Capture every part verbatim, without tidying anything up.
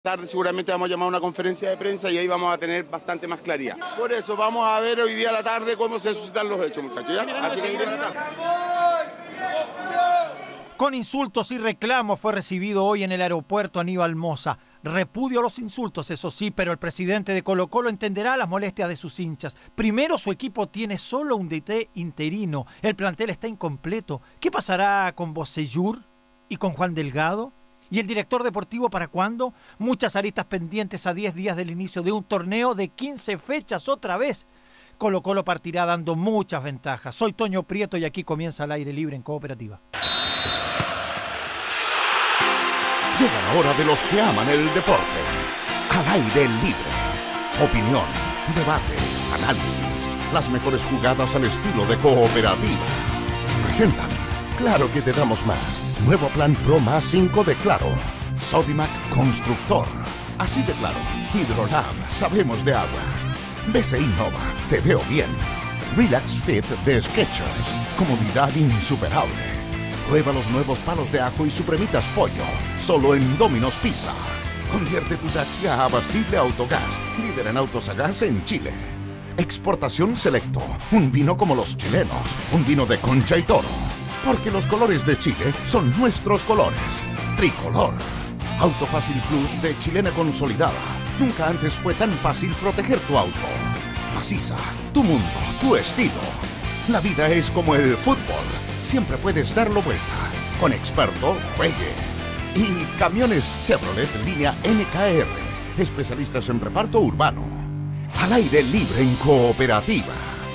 Tarde seguramente vamos a llamar a una conferencia de prensa y ahí vamos a tener bastante más claridad. Por eso vamos a ver hoy día a la tarde cómo se suscitan los hechos, muchachos. ¿Ya? Así que hoy día a la tarde. Con insultos y reclamos fue recibido hoy en el aeropuerto Aníbal Mosa. Repudio a los insultos, eso sí, pero el presidente de Colo-Colo entenderá las molestias de sus hinchas. Primero, su equipo tiene solo un D T interino. El plantel está incompleto. ¿Qué pasará con Bocellur y con Juan Delgado? ¿Y el director deportivo para cuándo? Muchas aristas pendientes a diez días del inicio de un torneo de quince fechas otra vez. Colo-Colo partirá dando muchas ventajas. Soy Toño Prieto y aquí comienza el aire libre en Cooperativa. Llega la hora de los que aman el deporte. Al aire libre. Opinión, debate, análisis. Las mejores jugadas al estilo de Cooperativa. Presentan Claro que te damos más. Nuevo plan Pro más cinco de Claro. Sodimac Constructor. Así de claro. Hidrolab. Sabemos de agua. B C Innova. Te veo bien. Relax Fit de Skechers. Comodidad insuperable. Prueba los nuevos palos de ajo y supremitas pollo. Solo en Domino's Pizza. Convierte tu taxi a abastible Autogas. Líder en autos a gas en Chile. Exportación Selecto. Un vino como los chilenos. Un vino de Concha y Toro. Porque los colores de Chile son nuestros colores. Tricolor. Auto Fácil Plus de Chilena Consolidada. Nunca antes fue tan fácil proteger tu auto. Maciza. Tu mundo. Tu estilo. La vida es como el fútbol. Siempre puedes darlo vuelta. Con Experto, juegue. Y Camiones Chevrolet línea N K R. Especialistas en reparto urbano. Al aire libre en Cooperativa.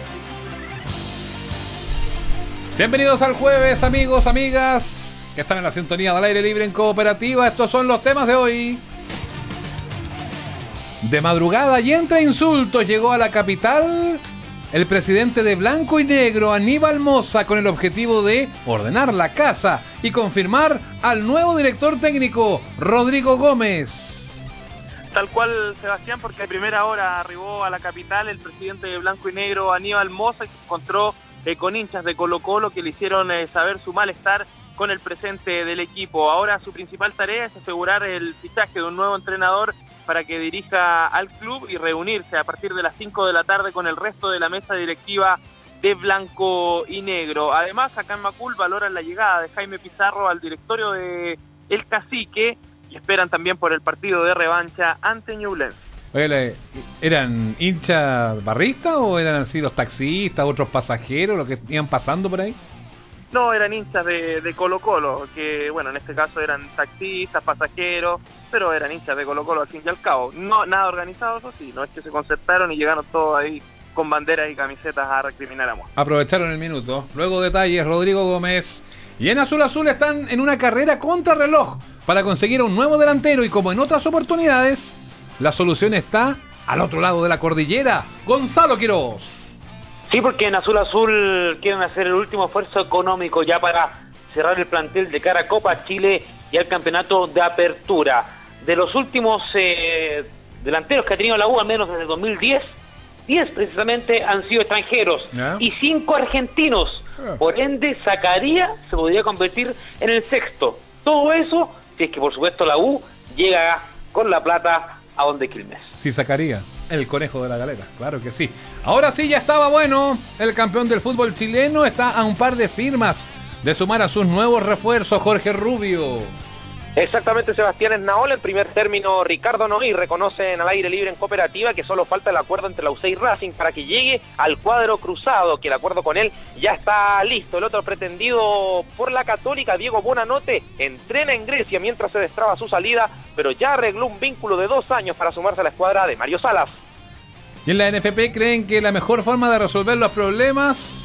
Bienvenidos al jueves, amigos, amigas, que están en la sintonía del aire libre en Cooperativa. Estos son los temas de hoy. De madrugada y entre insultos llegó a la capital el presidente de Blanco y Negro, Aníbal Mosa, con el objetivo de ordenar la casa y confirmar al nuevo director técnico, Rodrigo Gómez. Tal cual, Sebastián, porque a primera hora arribó a la capital el presidente de Blanco y Negro, Aníbal Mosa, y se encontró eh, con hinchas de Colo-Colo que le hicieron eh, saber su malestar con el presente del equipo. Ahora su principal tarea es asegurar el fichaje de un nuevo entrenador para que dirija al club y reunirse a partir de las cinco de la tarde con el resto de la mesa directiva de Blanco y Negro. Además, acá en Macul valoran la llegada de Jaime Pizarro al directorio de El Cacique y esperan también por el partido de revancha ante Ñublense. Oye, ¿eran hinchas barristas o eran así los taxistas, otros pasajeros, los que iban pasando por ahí? No, eran hinchas de, de Colo-Colo, que bueno, en este caso eran taxistas, pasajeros, pero eran hinchas de Colo-Colo al fin y al cabo. No, nada organizado, eso sí, no es que se concertaron y llegaron todos ahí con banderas y camisetas a recriminar a Mosa. Aprovecharon el minuto. Luego detalles, Rodrigo Gómez. Y en Azul Azul están en una carrera contra reloj para conseguir un nuevo delantero y como en otras oportunidades, la solución está al otro lado de la cordillera. Gonzalo Quiroz. Sí, porque en Azul Azul quieren hacer el último esfuerzo económico ya para cerrar el plantel de cara a Copa Chile y al campeonato de apertura. De los últimos eh, delanteros que ha tenido la U, al menos desde el dos mil diez, diez precisamente han sido extranjeros ¿Ya? y cinco argentinos. ¿Ya? Por ende, Zacarías se podría convertir en el sexto. Todo eso, si es que por supuesto la U llega con la plata a donde Quilmes. Sí, Zacarías. El conejo de la galera, claro que sí. Ahora sí, ya estaba bueno. El campeón del fútbol chileno está a un par de firmas de sumar a sus nuevos refuerzos, Jorge Rubio. Exactamente, Sebastián, es Naola. En primer término, Ricardo Nogués reconocen al aire libre en Cooperativa que solo falta el acuerdo entre la U C y Racing para que llegue al cuadro cruzado, que el acuerdo con él ya está listo. El otro pretendido por la Católica, Diego Bonanote, entrena en Grecia mientras se destraba su salida, pero ya arregló un vínculo de dos años para sumarse a la escuadra de Mario Salas. Y en la N F P creen que la mejor forma de resolver los problemas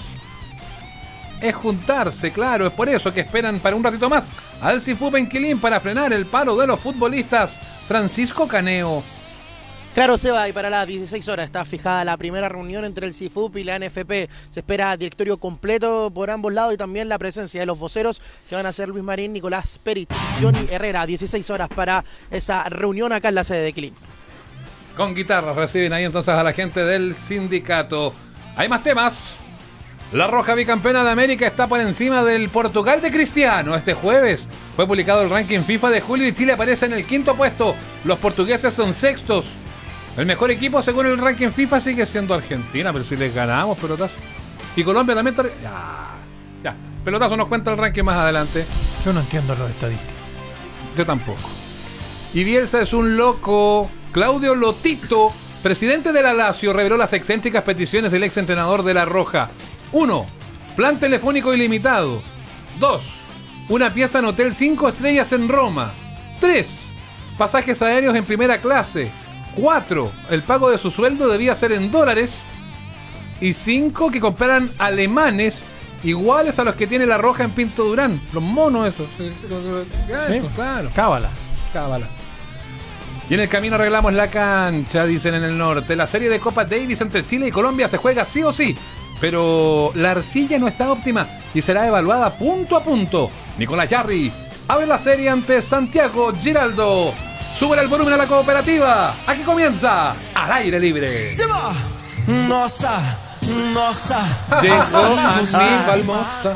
es juntarse, claro, es por eso que esperan para un ratito más al Cifú Penquilín para frenar el paro de los futbolistas. Francisco Caneo. Claro, Seba, y para las dieciséis horas está fijada la primera reunión entre el Cifú y la N F P. Se espera directorio completo por ambos lados y también la presencia de los voceros que van a ser Luis Marín, Nicolás Perit, Johnny Herrera. dieciséis horas para esa reunión acá en la sede de Quilín. Con guitarras reciben ahí entonces a la gente del sindicato. Hay más temas. La Roja bicampeona de América está por encima del Portugal de Cristiano. Este jueves fue Fue publicado el ranking FIFA de julio y Chile aparece en el quinto puesto. Los portugueses son sextos. El mejor equipo según el ranking FIFA sigue siendo Argentina, pero si les ganamos, pelotazo. Y Colombia también está... Ya, ya. Pelotazo nos cuenta el ranking más adelante. Yo no entiendo los estadísticos. Yo tampoco. Y Bielsa es un loco. Claudio Lotito, presidente de la Lazio, reveló las excéntricas peticiones del ex entrenador de La Roja. uno. Plan telefónico ilimitado. dos. Una pieza en hotel cinco estrellas en Roma. tres. Pasajes aéreos en primera clase. cuatro. El pago de su sueldo debía ser en dólares. Y cinco. Que compraran alemanes iguales a los que tiene La Roja en Pinto Durán. Los monos esos. Sí, claro. Cábala. Cábala. Y en el camino arreglamos la cancha, dicen en el norte. La serie de Copa Davis entre Chile y Colombia se juega sí o sí. Pero la arcilla no está óptima y será evaluada punto a punto. Nicolás Jarry abre la serie ante Santiago Giraldo. Sube el volumen a la cooperativa. Aquí comienza Al Aire Libre. Se va. Nossa, nossa. Llegó Aníbal Mosa.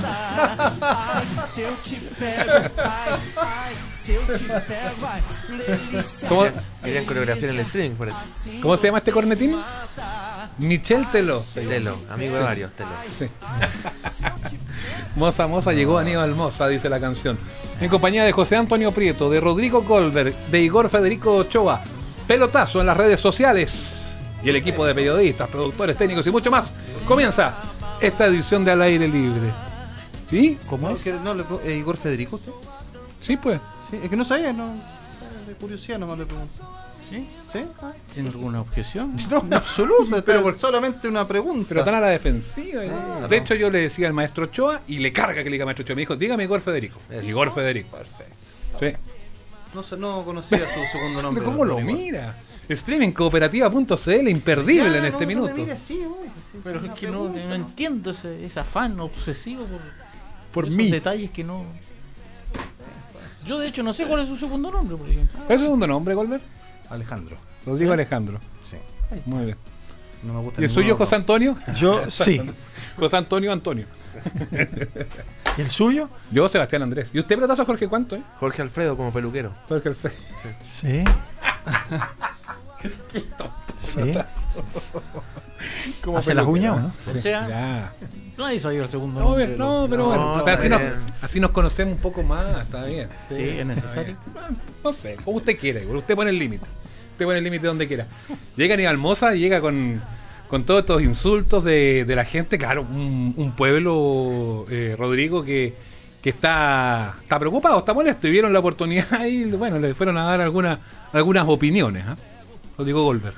¿Cómo? Querían coreografía en el streaming, por eso. ¿Cómo se llama este cornetín? Michel Teló. Telo, amigo Sí. de varios, Telo. Sí. Moza, moza, llegó Aníbal Moza, dice la canción. En compañía de José Antonio Prieto, de Rodrigo Goldberg, de Igor Federico Ochoa. Pelotazo en las redes sociales. Y el equipo de periodistas, productores técnicos y mucho más. Comienza esta edición de Al Aire Libre. ¿Sí? ¿Cómo es? No, le pregun- eh, ¿Igor Federico usted? Sí, pues. Sí, es que no sabía, no. De curiosidad nomás le pregunto. ¿Sí? ¿Sí? ¿Tiene alguna objeción? No, en absoluto, Pero es por- solamente una pregunta. Pero tan a la defensiva. ¿eh? Ah, de no. hecho, yo le decía al maestro Ochoa y le carga que le diga maestro Ochoa. Me dijo, dígame Igor Federico. Eso. Igor Federico. Perfecto. Sí. No, sé, no conocía su segundo nombre. ¿Cómo lo Igor. mira? Streaming cooperativa punto c l, imperdible Ya, en no, este no me minuto. mire así, uy, sí, Pero sí, es una que no, pregunta. no entiendo ese, ese afán obsesivo por, Por esos mí. detalles que no... Yo de hecho no sé cuál es su segundo nombre, por ejemplo. ¿Es su segundo nombre, Golver? Alejandro. Rodrigo Alejandro. Sí. Muy bien. No me gusta ¿Y el ninguno suyo, de los José dos. Antonio? Yo sí. José Antonio Antonio. ¿Y el suyo? Yo, Sebastián Andrés. ¿Y usted, pelotazo, Jorge, cuánto, eh? Jorge Alfredo como peluquero. Jorge Alfred. Sí. Sí. ¿Cómo ¿Hace las peluquero, uñas o no? no? O sea, Ya. nadie sabía el segundo No, nombre. bien, de no, los- pero No, bueno. está así, nos, bien. así nos conocemos un poco más, está bien. Sí, es necesario. No sé, como usted quiera, igual, usted pone el límite. Usted pone el límite donde quiera. Llega Aníbal Moza y llega con, con todos estos insultos de, de la gente. Claro, un, un pueblo, eh, Rodrigo, que, que está, está preocupado, está molesto. Y vieron la oportunidad y bueno, le fueron a dar algunas algunas opiniones. ¿eh? Rodrigo Goldberg.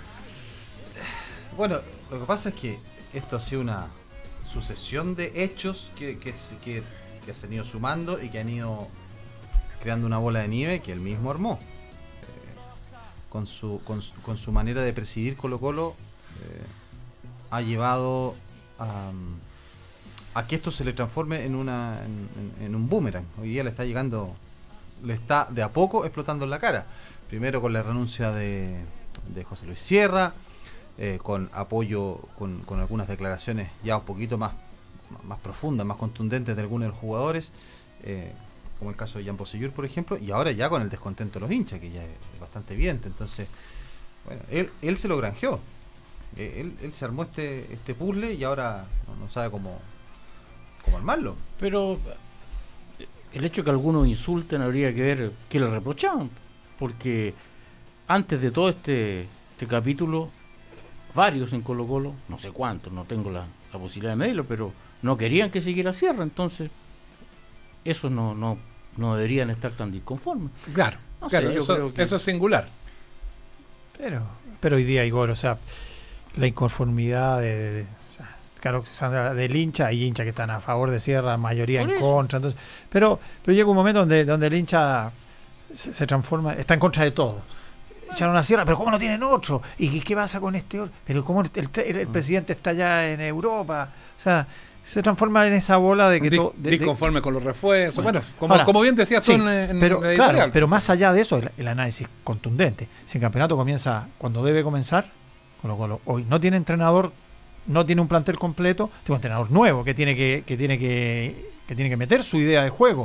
Bueno, lo que pasa es que esto ha sido una sucesión de hechos que, que, se- que, que se han ido sumando y que han ido creando una bola de nieve que él mismo armó. Eh, con, su, con, su, con su manera de presidir Colo Colo eh, ha llevado a, a que esto se le transforme en, una, en, en- en un boomerang. Hoy día le está llegando, le está de a poco explotando en la cara. Primero con la renuncia de, de José Luis Sierra, eh, con apoyo, con, con algunas declaraciones ya un poquito más, más profundas, más contundentes de algunos de los jugadores, eh, como el caso de Jan Bosellur, por ejemplo, y ahora ya con el descontento de los hinchas, que ya es bastante evidente. Entonces, bueno, él, él se lo granjeó. Eh, Él, él se armó este, este puzzle y ahora no, no sabe cómo, cómo armarlo. Pero el hecho que algunos insulten habría que ver qué le reprochaban. Porque antes de todo este, este capítulo, varios en Colo Colo, no sé cuántos, no tengo la, la posibilidad de medirlo, pero no querían que siguiera Sierra. Entonces, esos no, no, no deberían estar tan disconformes. Claro, No sé, claro, yo eso, creo que- eso es singular. Pero, pero hoy día, Igor, o sea, la inconformidad de, de- de- o sea, claro, Sandra, del hincha, hay hinchas que están a favor de Sierra, mayoría Por en eso. contra, entonces, pero, pero llega un momento donde, donde el hincha se, se transforma, está en contra de todo. Echaron a Sierra, pero ¿cómo no tienen otro? ¿Y qué, qué pasa con este otro? Pero ¿cómo el, el- el presidente está allá en Europa? O sea, se transforma en esa bola de que Dis- todo... de- de- disconforme con los refuerzos. Bueno, como, Ahora, como bien decías sí, tú en, en pero, la editorial. claro, pero más allá de eso, el, el análisis contundente. Si el campeonato comienza cuando debe comenzar, Colo Colo hoy no tiene entrenador, no tiene un plantel completo, tiene un entrenador nuevo que tiene que, que tiene que, que tiene que meter su idea de juego,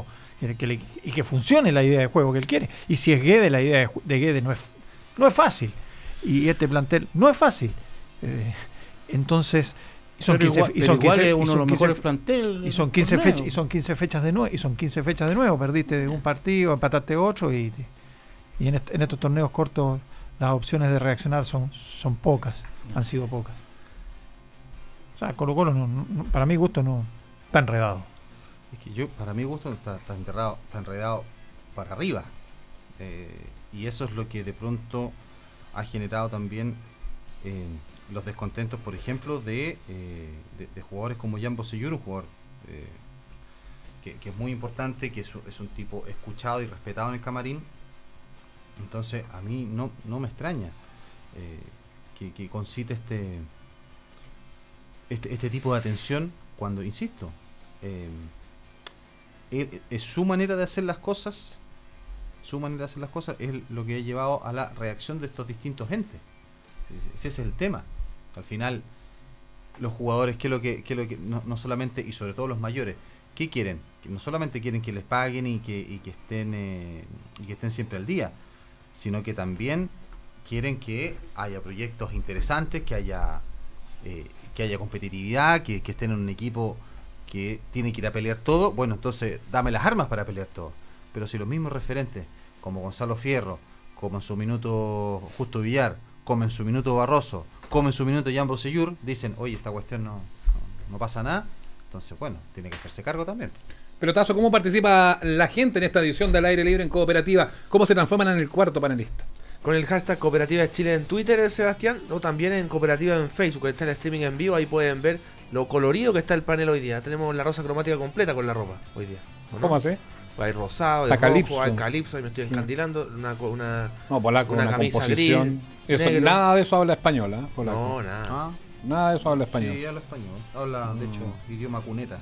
y que, le, y que funcione la idea de juego que él quiere. Y si es Guede, la idea de, de Guede no es, no es fácil. Y este plantel no es fácil. Eh, entonces, son pero quince, igual, y son pero igual quince, es uno y de son los quince, mejores planteles. Y son quince fechas, y son quince fechas de nuevo, y son quince fechas de nuevo, perdiste un partido, empataste otro, y, y en, est, en estos torneos cortos las opciones de reaccionar son, son pocas, han sido pocas. O sea, Colo Colo no, no, para mi gusto no está enredado. Es que yo, para mi gusto, está, está enterrado, está enredado para arriba. Eh, y eso es lo que de pronto ha generado también eh, los descontentos, por ejemplo, de, eh, de, de jugadores como Jan Bosellur, un jugador eh, que, que es muy importante, que es, es un tipo escuchado y respetado en el camarín. Entonces, a mí no, no me extraña eh, que, que concite este, este este tipo de atención cuando, insisto, eh, es, es su manera de hacer las cosas, su manera de hacer las cosas es lo que ha llevado a la reacción de estos distintos entes. Ese es el tema. Al final, los jugadores, ¿qué es lo que, qué es lo que no, no solamente, y sobre todo los mayores, ¿qué quieren? Que no solamente quieren que les paguen y que, y que estén eh, y que estén siempre al día, sino que también quieren que haya proyectos interesantes, que haya eh, que haya competitividad, que, que estén en un equipo que tiene que ir a pelear todo. Bueno, entonces dame las armas para pelear todo. Pero si los mismos referentes, como Gonzalo Fierro, como en su minuto Justo Villar, como en su minuto Barroso, como en su minuto Jan Bosellur, dicen, oye, esta cuestión no, no, no pasa nada, entonces bueno, tiene que hacerse cargo también. Pelotazo, ¿cómo participa la gente en esta edición del Aire Libre en Cooperativa? ¿Cómo se transforman en el cuarto panelista? Con el hashtag Cooperativa de Chile en Twitter, Sebastián, o también en Cooperativa en Facebook, está el streaming en vivo, ahí pueden ver lo colorido que está el panel hoy día. Tenemos la rosa cromática completa con la ropa hoy día. ¿No? ¿Cómo así? Hay rosado, hay rojo, hay calipso, ahí me estoy encandilando, una, una, no, polaco, una, una camisa composición. gris, Eso, nada de eso habla español, ¿eh? Polaco. No, nada. ¿Ah? Nada de eso habla español. Sí, habla español. Habla, no. de hecho, idioma cuneta.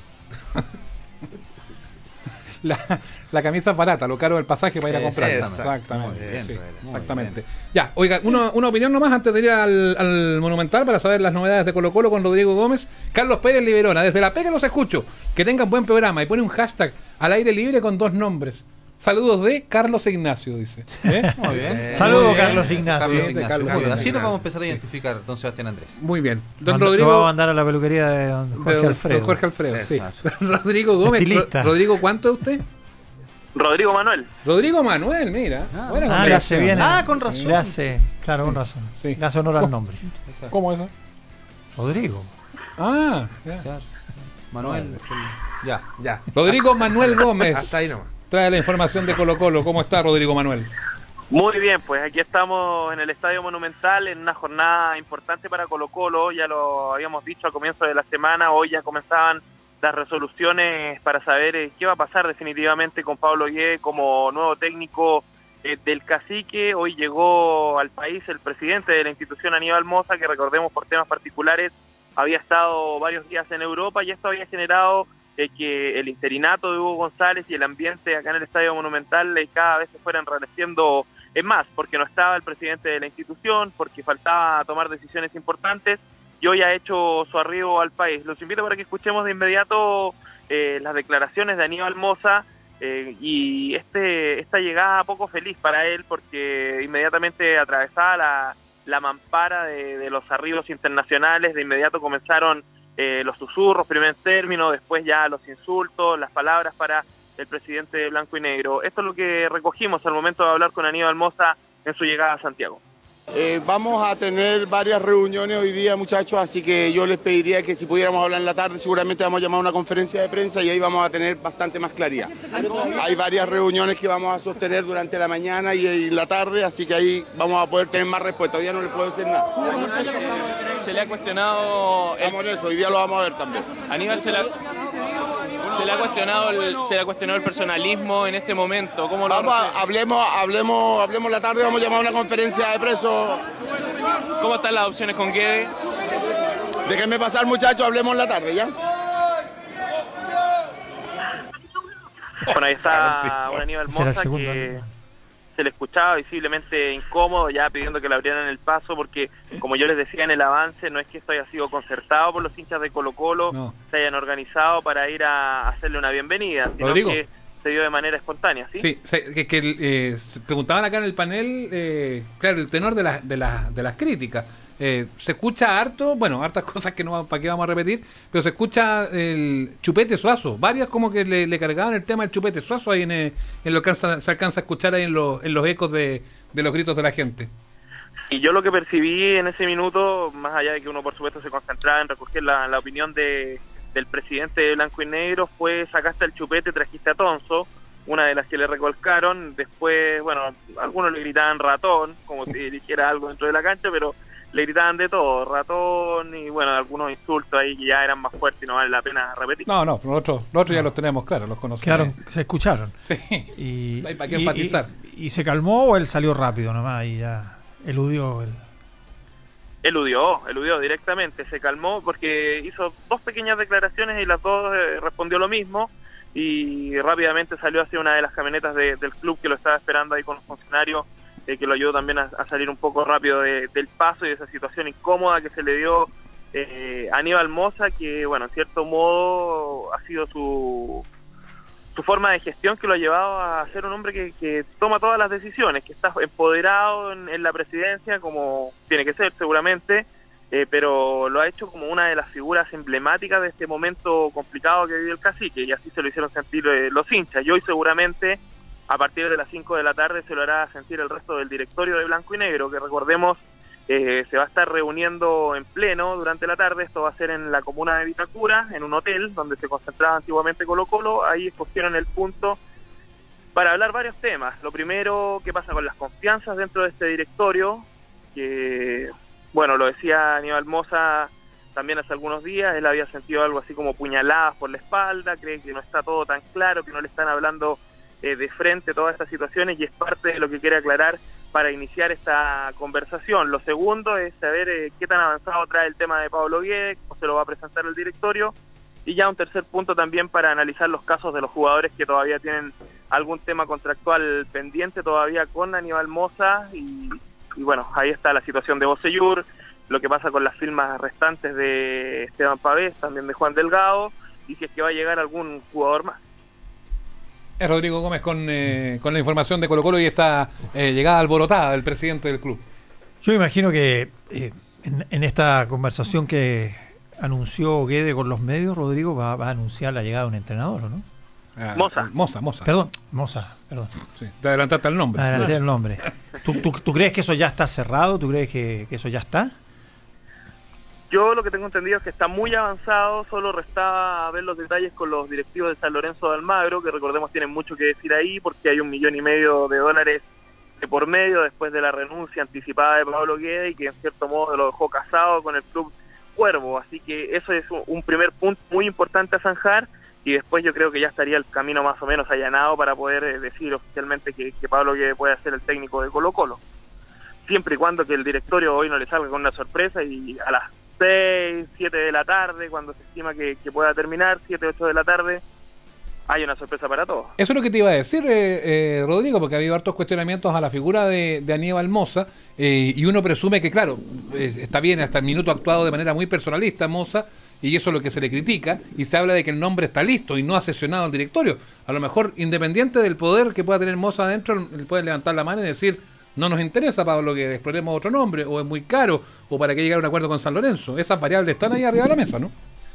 La, la camisa es barata, lo caro del pasaje para ir a comprar. Sí, exactamente. Bien, sí, bien, exactamente. Ya, oiga, una, una opinión nomás antes de ir al, al Monumental para saber las novedades de Colo Colo con Rodrigo Gómez. Carlos Pérez Liberona, desde La Pega los escucho. Que tengan buen programa y pone un hashtag al aire libre con dos nombres. Saludos de Carlos Ignacio, dice. ¿Eh? Muy bien. Saludos, Carlos Ignacio. Carlos Ignacio. Carlos Muy bien. Ignacio. Así nos vamos a empezar a identificar, don Sebastián Andrés. Muy bien. Don Manda, Rodrigo. Lo vamos a mandar a la peluquería de don Jorge de don, Alfredo. Don Jorge Alfredo, Exacto. sí. Rodrigo Gómez. Estilista. Rodrigo, ¿cuánto es usted? Rodrigo Manuel. Rodrigo Manuel, mira. Ah, buena Ah, le hace bien. Ah, con razón. Le hace, claro, con razón. Sí. Le hace honor al nombre. ¿Cómo eso? Rodrigo. Ah, ya. Ya. Manuel. Ya, ya. Rodrigo Manuel Gómez. Hasta ahí nomás. Trae la información de Colo Colo. ¿Cómo está Rodrigo Manuel? Muy bien, pues aquí estamos en el Estadio Monumental en una jornada importante para Colo Colo. Ya lo habíamos dicho al comienzo de la semana. Hoy ya comenzaban las resoluciones para saber eh, qué va a pasar definitivamente con Pablo Guede como nuevo técnico eh, del Cacique. Hoy llegó al país el presidente de la institución, Aníbal Mosa, que recordemos por temas particulares había estado varios días en Europa, y esto había generado eh, que el interinato de Hugo González y el ambiente acá en el Estadio Monumental eh, cada vez se fueran enrareciendo en más, porque no estaba el presidente de la institución, porque faltaba tomar decisiones importantes, y hoy ha hecho su arribo al país. Los invito para que escuchemos de inmediato eh, las declaraciones de Aníbal Mosa eh, y este esta llegada poco feliz para él, porque inmediatamente atravesaba la, la mampara de, de los arribos internacionales. De inmediato comenzaron eh, los susurros, primer término, después ya los insultos, las palabras para el presidente de Blanco y Negro. Esto es lo que recogimos al momento de hablar con Aníbal Mosa en su llegada a Santiago. Eh, vamos a tener varias reuniones hoy día, muchachos, así que yo les pediría que si pudiéramos hablar en la tarde, seguramente vamos a llamar a una conferencia de prensa y ahí vamos a tener bastante más claridad. Hay varias reuniones que vamos a sostener durante la mañana y, y la tarde, así que ahí vamos a poder tener más respuesta. Hoy día no les puedo decir nada. Se le ha cuestionado... El... Vamos en eso, hoy día lo vamos a ver también. Aníbal, se le ha... Se le ha cuestionado el, se le ha cuestionado el personalismo en este momento. ¿Cómo lo vamos a, hablemos, hablemos, hablemos la tarde, vamos a llamar a una conferencia de presos. ¿Cómo están las opciones con Guede? Déjenme pasar, muchachos, hablemos en la tarde, ¿ya? Bueno, ahí está un Aníbal Mosa que se le escuchaba visiblemente incómodo, ya pidiendo que le abrieran el paso, porque como yo les decía en el avance, no es que esto haya sido concertado por los hinchas de Colo Colo, no. Se hayan organizado para ir a hacerle una bienvenida, sino Rodrigo. que se dio de manera espontánea, ¿sí? Sí, se, que, que eh, se preguntaban acá en el panel, eh, claro, el tenor de, la, de, la, de las críticas. Eh, se escucha harto, bueno, hartas cosas que no, para qué vamos a repetir, pero se escucha el Chupete Suazo, varias como que le, le cargaban el tema del Chupete Suazo ahí en, en lo que se alcanza a escuchar ahí en, los, en los ecos de, de los gritos de la gente. Y yo lo que percibí en ese minuto, más allá de que uno por supuesto se concentraba en recoger la, la opinión de, del presidente de Blanco y Negro, fue sacaste el chupete, trajiste a Tonso, una de las que le recolcaron. Después, bueno, algunos le gritaban ratón, como si dijera algo dentro de la cancha, pero le gritaban de todo, ratón y bueno, algunos insultos ahí que ya eran más fuertes y no vale la pena repetir. No, no, nosotros, nosotros ya los tenemos claros, los conocemos. Quedaron, se escucharon. Sí, y, hay para qué y, enfatizar. Y, y se calmó o él salió rápido nomás y ya eludió el... Eludió, eludió directamente, se calmó porque hizo dos pequeñas declaraciones y las dos eh, respondió lo mismo y rápidamente salió hacia una de las camionetas de, del club que lo estaba esperando ahí con los funcionarios, eh, que lo ayudó también a, a salir un poco rápido de, del paso y de esa situación incómoda que se le dio eh, a Aníbal Mosa, que bueno, en cierto modo ha sido su... su forma de gestión que lo ha llevado a ser un hombre que, que toma todas las decisiones, que está empoderado en, en la presidencia, como tiene que ser seguramente, eh, pero lo ha hecho como una de las figuras emblemáticas de este momento complicado que vive el cacique, y así se lo hicieron sentir eh, los hinchas, y hoy seguramente a partir de las cinco de la tarde se lo hará sentir el resto del directorio de Blanco y Negro, que recordemos eh, se va a estar reuniendo en pleno durante la tarde. Esto va a ser en la comuna de Vitacura, en un hotel donde se concentraba antiguamente Colo Colo. Ahí escogieron el punto para hablar varios temas. Lo primero, qué pasa con las confianzas dentro de este directorio, que, bueno, lo decía Aníbal Mosa también hace algunos días, él había sentido algo así como puñaladas por la espalda, cree que no está todo tan claro, que no le están hablando eh, de frente todas estas situaciones, y es parte de lo que quiere aclarar para iniciar esta conversación. Lo segundo es saber eh, qué tan avanzado trae el tema de Pablo Guede, cómo se lo va a presentar el directorio, y ya un tercer punto también para analizar los casos de los jugadores que todavía tienen algún tema contractual pendiente todavía con Aníbal Mosa, y, y bueno, ahí está la situación de Bocellur, lo que pasa con las firmas restantes de Esteban Pavés, también de Juan Delgado, y si es que va a llegar algún jugador más. Es Rodrigo Gómez con, eh, con la información de Colo Colo y esta eh, llegada alborotada del presidente del club. Yo imagino que eh, en, en esta conversación que anunció Guede con los medios, Rodrigo va, va a anunciar la llegada de un entrenador, ¿no? Ah, Mosa. Mosa, Mosa. Perdón, Mosa, perdón. Sí, te adelantaste el nombre. Me adelanté el nombre. ¿Tú, tú, ¿Tú crees que eso ya está cerrado? ¿Tú crees que, que eso ya está? Yo lo que tengo entendido es que está muy avanzado, solo restaba ver los detalles con los directivos de San Lorenzo de Almagro, que recordemos tienen mucho que decir ahí, porque hay un millón y medio de dólares de por medio después de la renuncia anticipada de Pablo Guede, y que en cierto modo lo dejó casado con el club Cuervo. Así que eso es un primer punto muy importante a zanjar, y después yo creo que ya estaría el camino más o menos allanado para poder decir oficialmente que, que Pablo Guede puede ser el técnico de Colo Colo. Siempre y cuando que el directorio hoy no le salga con una sorpresa y a las seis, siete de la tarde, cuando se estima que, que pueda terminar, siete, ocho de la tarde, hay una sorpresa para todos. Eso es lo que te iba a decir, eh, eh, Rodrigo, porque ha habido hartos cuestionamientos a la figura de, de Aníbal Mosa, eh, y uno presume que, claro, eh, está bien, hasta el minuto ha actuado de manera muy personalista Mosa, y eso es lo que se le critica, y se habla de que el nombre está listo y no ha sesionado el directorio. A lo mejor, independiente del poder que pueda tener Mosa adentro, él puede levantar la mano y decir: no nos interesa, Pablo, que exploremos otro nombre, o es muy caro, o para que llegue a un acuerdo con San Lorenzo. Esas variables están ahí arriba de la mesa, ¿no?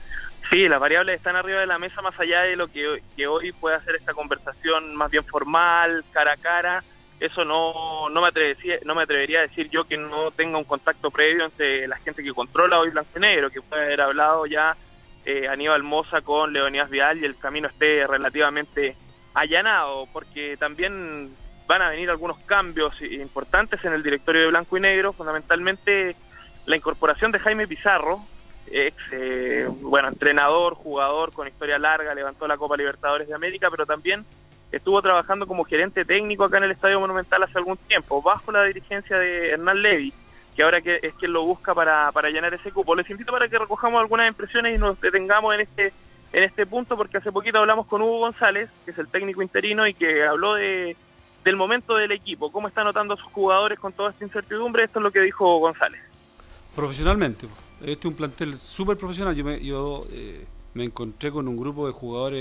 Sí, las variables están arriba de la mesa, más allá de lo que, que hoy puede hacer esta conversación más bien formal, cara a cara. Eso no, no, me atrevería, no me atrevería a decir yo que no tenga un contacto previo entre la gente que controla hoy Blanco y Negro, que puede haber hablado ya eh, Aníbal Mosa con Leonidas Vidal y el camino esté relativamente allanado, porque también van a venir algunos cambios importantes en el directorio de Blanco y Negro, fundamentalmente la incorporación de Jaime Pizarro, ex eh, bueno, entrenador, jugador con historia larga, levantó la Copa Libertadores de América, pero también estuvo trabajando como gerente técnico acá en el Estadio Monumental hace algún tiempo, bajo la dirigencia de Hernán Levy, que ahora que es quien lo busca para, para llenar ese cupo. Les invito para que recojamos algunas impresiones y nos detengamos en este en este punto, porque hace poquito hablamos con Hugo González, que es el técnico interino, y que habló de del momento del equipo, cómo está notando a sus jugadores con toda esta incertidumbre. Esto es lo que dijo González. Profesionalmente, este es un plantel súper profesional. Yo, me, yo eh, me encontré con un grupo de jugadores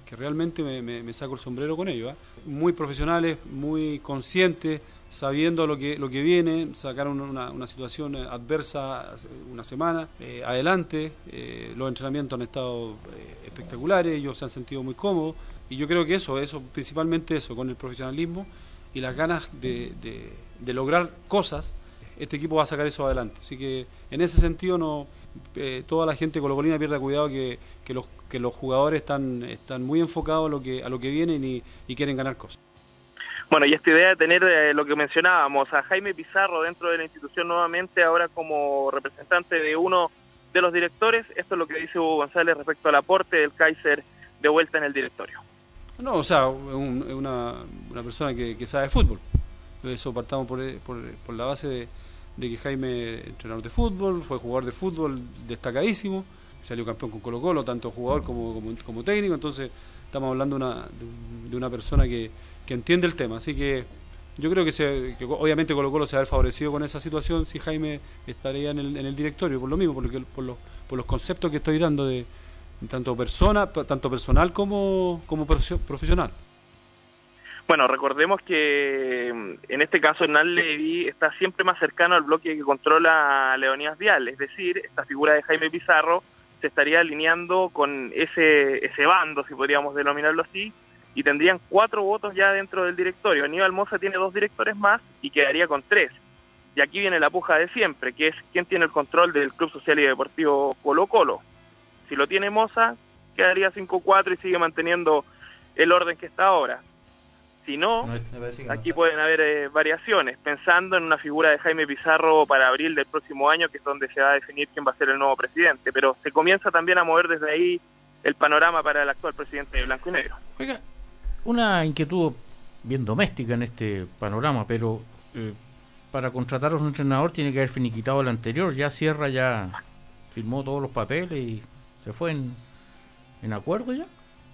que realmente me, me, me saco el sombrero con ellos, ¿eh? Muy profesionales, muy conscientes, sabiendo lo que lo que viene, sacaron una, una situación adversa una semana eh, adelante, eh, los entrenamientos han estado eh, espectaculares, ellos se han sentido muy cómodos, y yo creo que eso, eso principalmente eso, con el profesionalismo y las ganas de, de, de lograr cosas, este equipo va a sacar eso adelante. Así que en ese sentido no eh, toda la gente colocolina pierda cuidado que, que los que los jugadores están, están muy enfocados a lo que a lo que vienen y, y quieren ganar cosas. Bueno, y esta idea de tener eh, lo que mencionábamos, a Jaime Pizarro dentro de la institución nuevamente, ahora como representante de uno de los directores, esto es lo que dice Hugo González respecto al aporte del Kaiser de vuelta en el directorio. No, o sea, es un, una, una persona que, que sabe fútbol. Eso partamos por, por, por la base de, de que Jaime es entrenador de fútbol, fue jugador de fútbol destacadísimo, salió campeón con Colo Colo, tanto jugador como, como, como técnico, entonces estamos hablando de una, de, de una persona que que entiende el tema, así que yo creo que, se, que obviamente Colo Colo se va a ver favorecido con esa situación si Jaime estaría en el, en el directorio, por lo mismo, por, lo que, por, los, por los conceptos que estoy dando de tanto persona, tanto personal como, como profesional. Bueno, recordemos que en este caso Hernán Levy está siempre más cercano al bloque que controla Leonidas Vial, es decir, esta figura de Jaime Pizarro se estaría alineando con ese, ese bando, si podríamos denominarlo así, y tendrían cuatro votos ya dentro del directorio. Aníbal Mosa tiene dos directores más y quedaría con tres. Y aquí viene la puja de siempre, que es quién tiene el control del Club Social y Deportivo Colo Colo. Si lo tiene Mosa, quedaría cinco cuatro y sigue manteniendo el orden que está ahora. Si no, aquí pueden haber eh, variaciones, pensando en una figura de Jaime Pizarro para abril del próximo año, que es donde se va a definir quién va a ser el nuevo presidente. Pero se comienza también a mover desde ahí el panorama para el actual presidente de Blanco y Negro. Oiga, una inquietud bien doméstica en este panorama, pero eh, para contratar a un entrenador tiene que haber finiquitado el anterior. Ya Sierra ya firmó todos los papeles y se fue en, en acuerdo ya.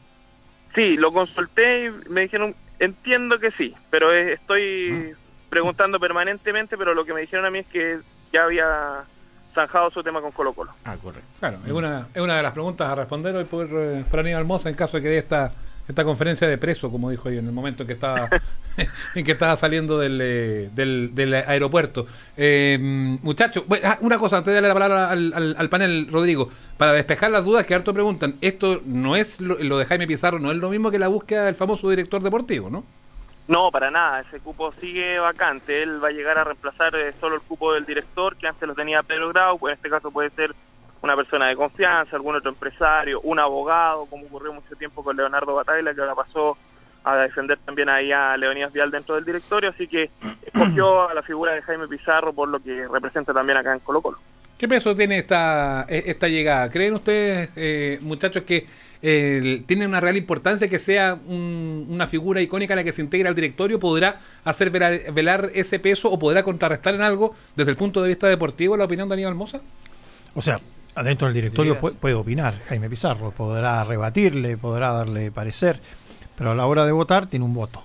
Sí, lo consulté y me dijeron, entiendo que sí, pero estoy preguntando permanentemente, pero lo que me dijeron a mí es que ya había zanjado su tema con Colo Colo. Ah, correcto. Claro, es una, es una de las preguntas a responder hoy por, por Aníbal Mosa en caso de que dé esta esta conferencia de preso, como dijo ahí en el momento en que estaba en que estaba saliendo del, del, del aeropuerto. Eh, muchachos, bueno, una cosa antes de darle la palabra al, al, al panel, Rodrigo, para despejar las dudas que harto preguntan, esto no es lo, lo de Jaime Pizarro, no es lo mismo que la búsqueda del famoso director deportivo, ¿no? No, para nada, ese cupo sigue vacante, él va a llegar a reemplazar eh, solo el cupo del director, que antes lo tenía Pedro Grau, pues en este caso puede ser una persona de confianza, algún otro empresario, un abogado, como ocurrió mucho tiempo con Leonardo Bataglia, que ahora pasó a defender también ahí a Leonidas Vial dentro del directorio, así que escogió a la figura de Jaime Pizarro por lo que representa también acá en Colo Colo. ¿Qué peso tiene esta esta llegada? ¿Creen ustedes, eh, muchachos, que eh, tiene una real importancia que sea un, una figura icónica a la que se integra al directorio? ¿Podrá hacer velar, velar ese peso o podrá contrarrestar en algo desde el punto de vista deportivo la opinión de Aníbal Mosa? O sea, adentro del directorio puede, puede opinar Jaime Pizarro, podrá rebatirle, podrá darle parecer, pero a la hora de votar tiene un voto.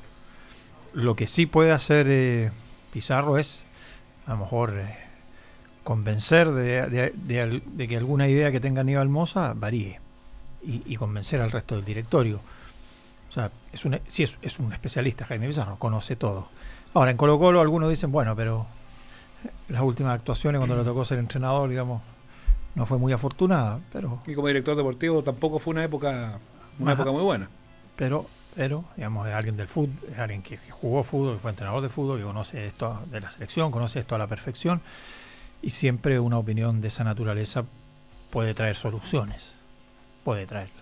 Lo que sí puede hacer eh, Pizarro es, a lo mejor, eh, convencer de, de, de, de que alguna idea que tenga Aníbal Mosa varíe y, y convencer al resto del directorio. O sea, es un, sí es, es un especialista Jaime Pizarro, conoce todo. Ahora, en Colo Colo algunos dicen, bueno, pero las últimas actuaciones cuando le tocó ser entrenador, digamos, no fue muy afortunada, pero... Y como director deportivo tampoco fue una época una Ajá. época muy buena. Pero, pero digamos, es alguien del fútbol, es alguien que jugó fútbol, que fue entrenador de fútbol, que conoce esto de la selección, conoce esto a la perfección, y siempre una opinión de esa naturaleza puede traer soluciones, puede traerla.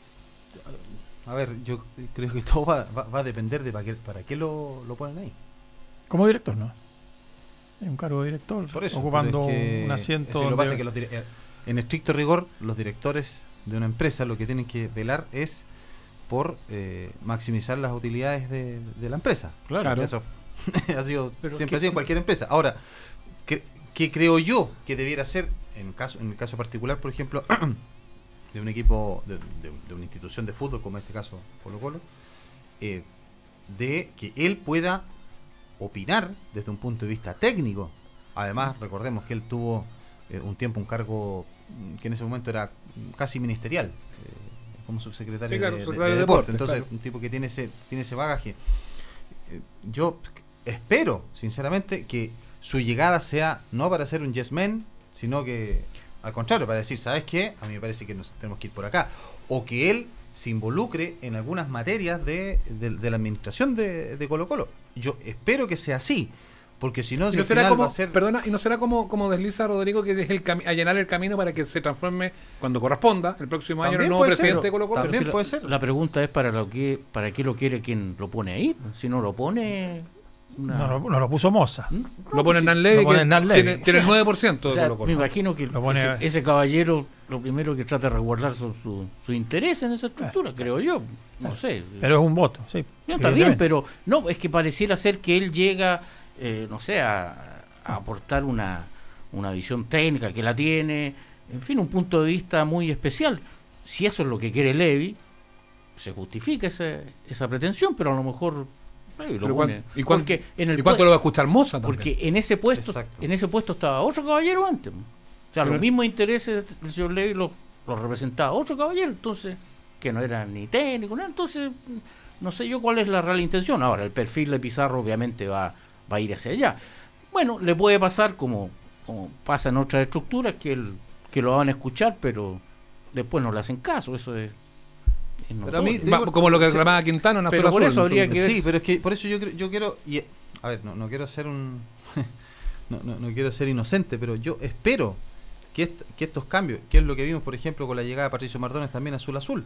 A ver, yo creo que todo va, va, va a depender de para qué, para qué lo, lo ponen ahí. Como director, ¿no? Es un cargo de director, por eso, ocupando es que, un asiento. Es lo donde... pasa que los, en estricto rigor, los directores de una empresa lo que tienen que velar es por eh, maximizar las utilidades de, de la empresa. Claro. Eso ha sido Pero siempre ¿qué? ha sido en cualquier empresa. Ahora, ¿qué, qué creo yo que debiera ser en caso en el caso particular, por ejemplo, de un equipo de, de, de una institución de fútbol como en este caso Colo Colo, eh, de que él pueda opinar desde un punto de vista técnico? Además, recordemos que él tuvo eh, un tiempo un cargo que en ese momento era casi ministerial, eh, como subsecretario Sí, claro, de, de- secretario de de deporte. deporte, Entonces, claro. un tipo que tiene ese, tiene ese bagaje. Eh, Yo espero, sinceramente, que su llegada sea no para ser un yes man, sino que al contrario, para decir, ¿sabes qué? A mí me parece que nos tenemos que ir por acá. O que él se involucre en algunas materias de, de, de la administración de, de Colo Colo. Yo espero que sea así, porque si no, Y si no al será final como, va a ser... perdona, y no será como, como desliza Rodrigo, que es el cami- allanar el camino para que se transforme cuando corresponda el próximo año en el nuevo presidente de Colo Colo. Pero si la, la pregunta es para lo que para qué lo quiere quien lo pone ahí. Si no lo pone una- No, lo- no lo puso Moza. Lo pone Hernán Levy, Lo pone que Hernán Levy. tiene, tiene el nueve por ciento de O sea, Colo Colo. me imagino que Lo pone- ese, ese caballero lo primero que trata de resguardar su, su, su interés en esa estructura, creo yo. No sé. Pero es un voto, sí. No, está bien, evidentemente. pero no, es que pareciera ser que él llega, eh, no sé, a, a aportar una, una visión técnica que la tiene, en fin, un punto de vista muy especial. Si eso es lo que quiere Levy, se justifica esa, esa pretensión, pero a lo mejor Levy lo Pero pone. cuán- ¿y cuán- porque en el y cuánto pue- lo va a escuchar Moza también? Porque en ese puesto, Exacto. en ese puesto estaba otro caballero antes. O sea, Pero- los mismos intereses del señor Levy los, los representaba otro caballero, entonces, que no era ni técnico, nada, entonces no sé yo cuál es la real intención. Ahora, el perfil de Pizarro obviamente va, va a ir hacia allá. Bueno, le puede pasar como, como pasa en otras estructuras, que, el, que lo van a escuchar, pero después no le hacen caso, eso es... es Pero a mí, notorio. digo, como lo que sí, reclamaba Quintano en Azul pero por Azul, eso en habría su- que ver- Sí, pero es que por eso yo, creo- yo quiero... Y, a ver, no, no quiero ser un... no, no, no quiero ser inocente, pero yo espero que, est- que estos cambios, que es lo que vimos, por ejemplo, con la llegada de Patricio Mardones también a Azul Azul,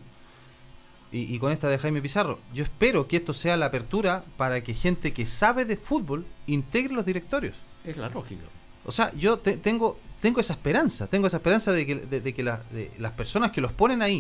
y, y con esta de Jaime Pizarro, yo espero que esto sea la apertura para que gente que sabe de fútbol integre los directorios. Es la lógica. O sea, yo te- tengo tengo esa esperanza, tengo esa esperanza de que, de, de que la- de las personas que los ponen ahí,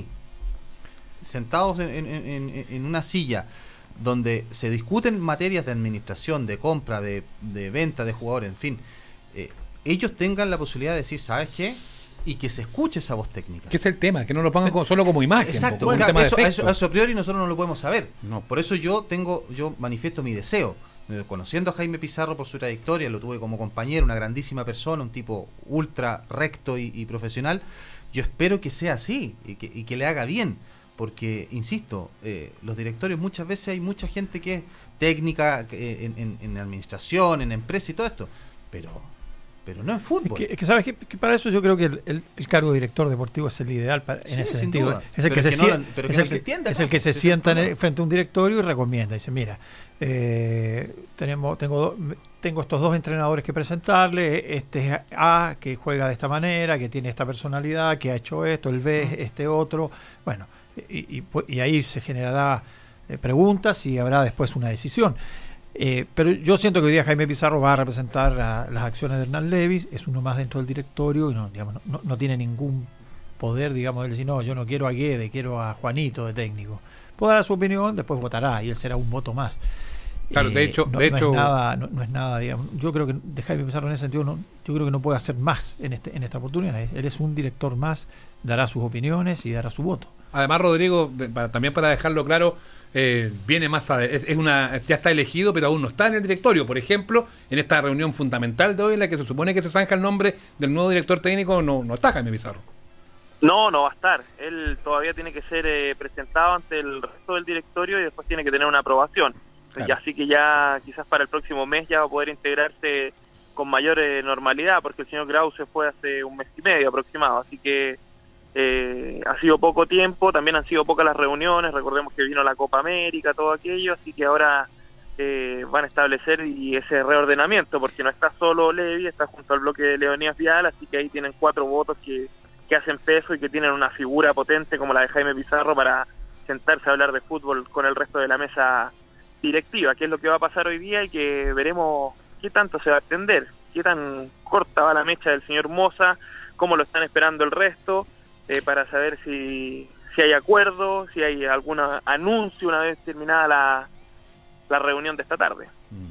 sentados en, en- en- en una silla, donde se discuten materias de administración, de compra, de, de venta de jugadores, en fin, eh, ellos tengan la posibilidad de decir, ¿sabes qué? Y que se escuche esa voz técnica. Que es el tema, que no lo pongan como- solo como imagen. Exacto, como un claro, tema de eso, efecto. eso- eso a priori nosotros no lo podemos saber. No. Por eso yo tengo, yo manifiesto mi deseo. Eh, Conociendo a Jaime Pizarro por su trayectoria, lo tuve como compañero, una grandísima persona, un tipo ultra recto y, y profesional. Yo espero que sea así y que, y que le haga bien, porque, insisto, eh, los directorios muchas veces hay mucha gente que es técnica que, en, en- en administración, en empresa y todo esto, pero pero no en fútbol. Es que, es que sabes que, que para eso yo creo que el, el- el cargo de director deportivo es el ideal para, en Sí, ese sin sentido. duda. Es el Pero que es se, que no sien- lo- pero que es no el se que- entienda es acá, el que se ese es el sienta en el- problema. frente a un directorio y recomienda. Dice, mira, eh, tenemos tengo do- tengo estos dos entrenadores que presentarle, este es A, que juega de esta manera, que tiene esta personalidad, que ha hecho esto, el B, este otro. Bueno, y, y, pu- y ahí se generará eh, preguntas y habrá después una decisión. Eh, pero yo siento que hoy día Jaime Pizarro va a representar a las acciones de Hernán Levy, es uno más dentro del directorio y no, digamos, no, no tiene ningún poder, digamos, de decir, no, yo no quiero a Guede, quiero a Juanito de técnico. Podrá su opinión, después votará y él será un voto más. Claro, de hecho- no, de no hecho- es nada, no, no es nada, digamos. Yo creo que de Jaime Pizarro en ese sentido, no, yo creo que no puede hacer más en este en esta oportunidad. Él es un director más, dará sus opiniones y dará su voto. Además, Rodrigo, de- para- también para dejarlo claro, eh, viene más a, es, es una ya está elegido, pero aún no está en el directorio. Por ejemplo, en esta reunión fundamental de hoy, en la que se supone que se zanja el nombre del nuevo director técnico, no, no está Jaime Pizarro. No, no va a estar. Él todavía tiene que ser eh, presentado ante el resto del directorio y después tiene que tener una aprobación. Claro. Y así que ya quizás para el próximo mes ya va a poder integrarse con mayor eh, normalidad, porque el señor Grau se fue hace un mes y medio aproximado. Así que eh, ha sido poco tiempo, también han sido pocas las reuniones. Recordemos que vino la Copa América, todo aquello, así que ahora eh, van a establecer y ese reordenamiento, porque no está solo Levy, está junto al bloque de Leonidas Vial, así que ahí tienen cuatro votos que que hacen peso y que tienen una figura potente como la de Jaime Pizarro para sentarse a hablar de fútbol con el resto de la mesa directiva, que es lo que va a pasar hoy día y que veremos qué tanto se va a extender, qué tan corta va la mecha del señor Moza, cómo lo están esperando el resto, eh, para saber si, si hay acuerdo, si hay algún anuncio una vez terminada la, la reunión de esta tarde.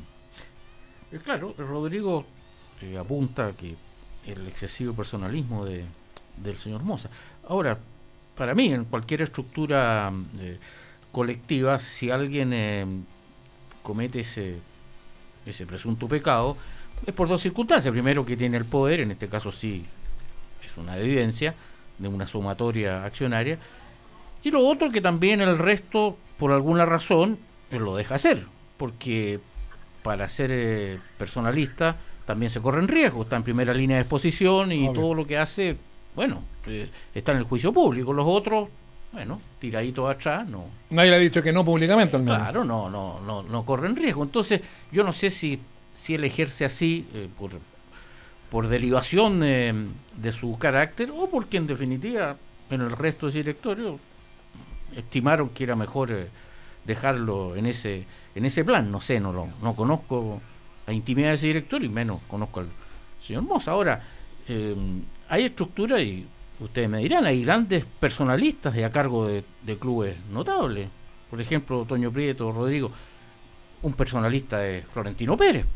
Eh, Claro, Rodrigo eh, apunta que el excesivo personalismo de, del señor Moza. Ahora, para mí, en cualquier estructura eh, colectiva, si alguien eh, comete ese, ese presunto pecado, es por dos circunstancias. Primero, que tiene el poder, en este caso sí es una evidencia de una sumatoria accionaria, Y lo otro que también el resto, por alguna razón, eh, lo deja hacer, porque para ser eh, personalista también se corren riesgos, está en primera línea de exposición y Obvio. todo lo que hace, bueno, eh, está en el juicio público. Los otros, bueno, tiraditos atrás, no. Nadie le ha dicho que no públicamente, al menos. Claro, no, no, no, no corren riesgo. Entonces, yo no sé si, si él ejerce así eh, por, por derivación eh, de su carácter o porque en definitiva en el resto de ese directorio estimaron que era mejor eh, dejarlo en ese en ese plan. No sé, no lo no conozco la intimidad de ese directorio y menos conozco al señor Mosa. Ahora, eh, hay estructura y ustedes me dirán, hay grandes personalistas y a cargo de, de clubes notables. Por ejemplo, Toño Prieto, Rodrigo, un personalista es Florentino Pérez.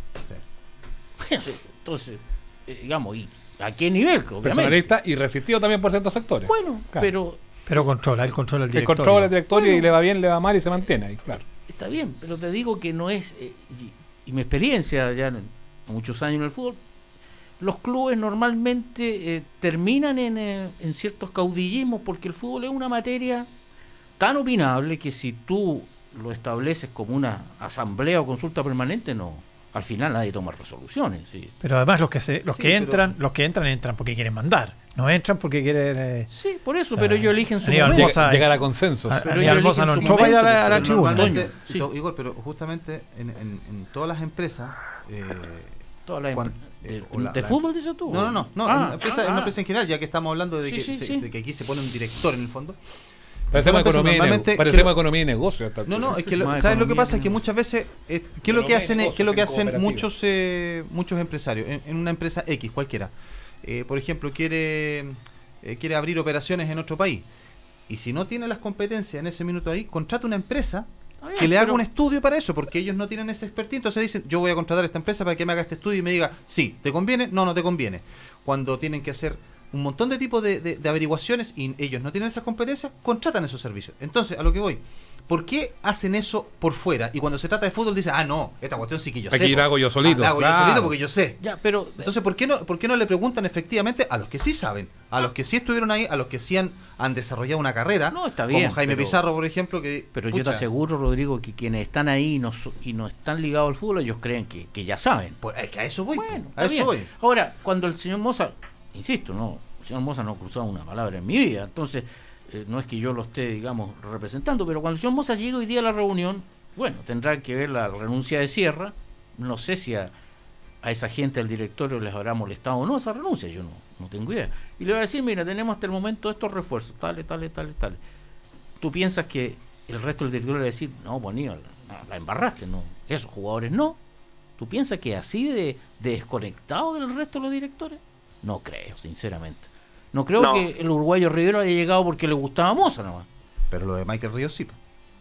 Sí. Entonces, eh, digamos, ¿y a qué nivel? Obviamente. Personalista y resistido también por ciertos sectores. Bueno, Claro. pero Pero controla, él controla el El directorio. control del directorio Bueno. y le va bien, le va mal y se mantiene ahí, claro. está bien, pero te digo que no es, eh, y, y mi experiencia ya en, muchos años en el fútbol, los clubes normalmente eh, terminan en, eh, en ciertos caudillismos porque el fútbol es una materia tan opinable que si tú lo estableces como una asamblea o consulta permanente, no, al final nadie toma resoluciones. ¿Sí? Pero además los que se, los Sí, que pero- entran, los que entran entran porque quieren mandar, no entran porque quieren. Eh, Sí, por eso, o sea, pero ellos eligen su Aníbal momento. Mosa- Llegar a consensos. a- Pero Aníbal ellos Mosa eligen no su entró para ir a la, momento, a la pero tribuna. Normalmente, Toño, sí. to- Igor, pero justamente en, en, en todas las empresas eh, Todas las cuan- empre- eh, de- o la- ¿de la- fútbol dices tú? No, no, no, no, Ah, en una empresa, en ah, una empresa en general, ya que estamos hablando de, Sí, que, sí, se- sí. de que aquí se pone un director en el fondo. Parecemos Empresa economía, y normalmente nego- parecemos creo- economía y negocio. hasta No, no, es que lo- Más ¿sabes lo que economía pasa? Es que que- muchas veces, eh, ¿qué es lo que Economía y hacen, eh, negocios qué es lo que en hacen cooperativa. muchos eh, muchos empresarios en, en una empresa X, cualquiera? Eh, por ejemplo, quiere, eh, quiere abrir operaciones en otro país. Y si no tiene las competencias en ese minuto ahí, contrata una empresa bien, que le haga pero- un estudio para eso, porque ellos no tienen ese expertise. Entonces dicen, yo voy a contratar a esta empresa para que me haga este estudio y me diga, sí, ¿te conviene? No, no te conviene. Cuando tienen que hacer un montón de tipos de, de- de averiguaciones y ellos no tienen esas competencias, contratan esos servicios. Entonces, a lo que voy, ¿por qué hacen eso por fuera? Y cuando se trata de fútbol dicen, ah, no, esta cuestión sí que yo Aquí sé. la po. hago yo solito, Ah, la hago claro. yo solito porque yo sé. Ya, pero Entonces, ¿por qué no, por qué no le preguntan efectivamente a los que sí saben? A los que sí estuvieron ahí, a los que sí han, han desarrollado una carrera. No, está bien, Como Jaime pero- Pizarro, por ejemplo, que... Pero yo te pucha, aseguro, Rodrigo, que quienes están ahí y no, so- y no están ligados al fútbol, ellos creen que, que ya saben. Pues es que a eso voy. Bueno, po, a está eso bien. voy. Ahora, cuando el señor Mosa, insisto, no, el señor Mosa no ha cruzado una palabra en mi vida, entonces eh, no es que yo lo esté, digamos, representando, pero cuando el señor Mosa llega hoy día a la reunión, bueno, tendrá que ver la renuncia de Sierra, no sé si a, a esa gente del directorio les habrá molestado o no esa renuncia, yo no, no tengo idea. Y le voy a decir, mira, tenemos hasta el momento estos refuerzos, tales, tales, tales, tales. ¿Tú piensas que el resto del directorio le va a decir, no, pues Aníbal, la, la embarraste, no, esos jugadores no? ¿Tú piensas que así de, de desconectado del resto de los directores? No creo, sinceramente. No creo No. que el uruguayo Rivero haya llegado porque le gustaba Moza nomás. Pero lo de Michael Ríos sí. po.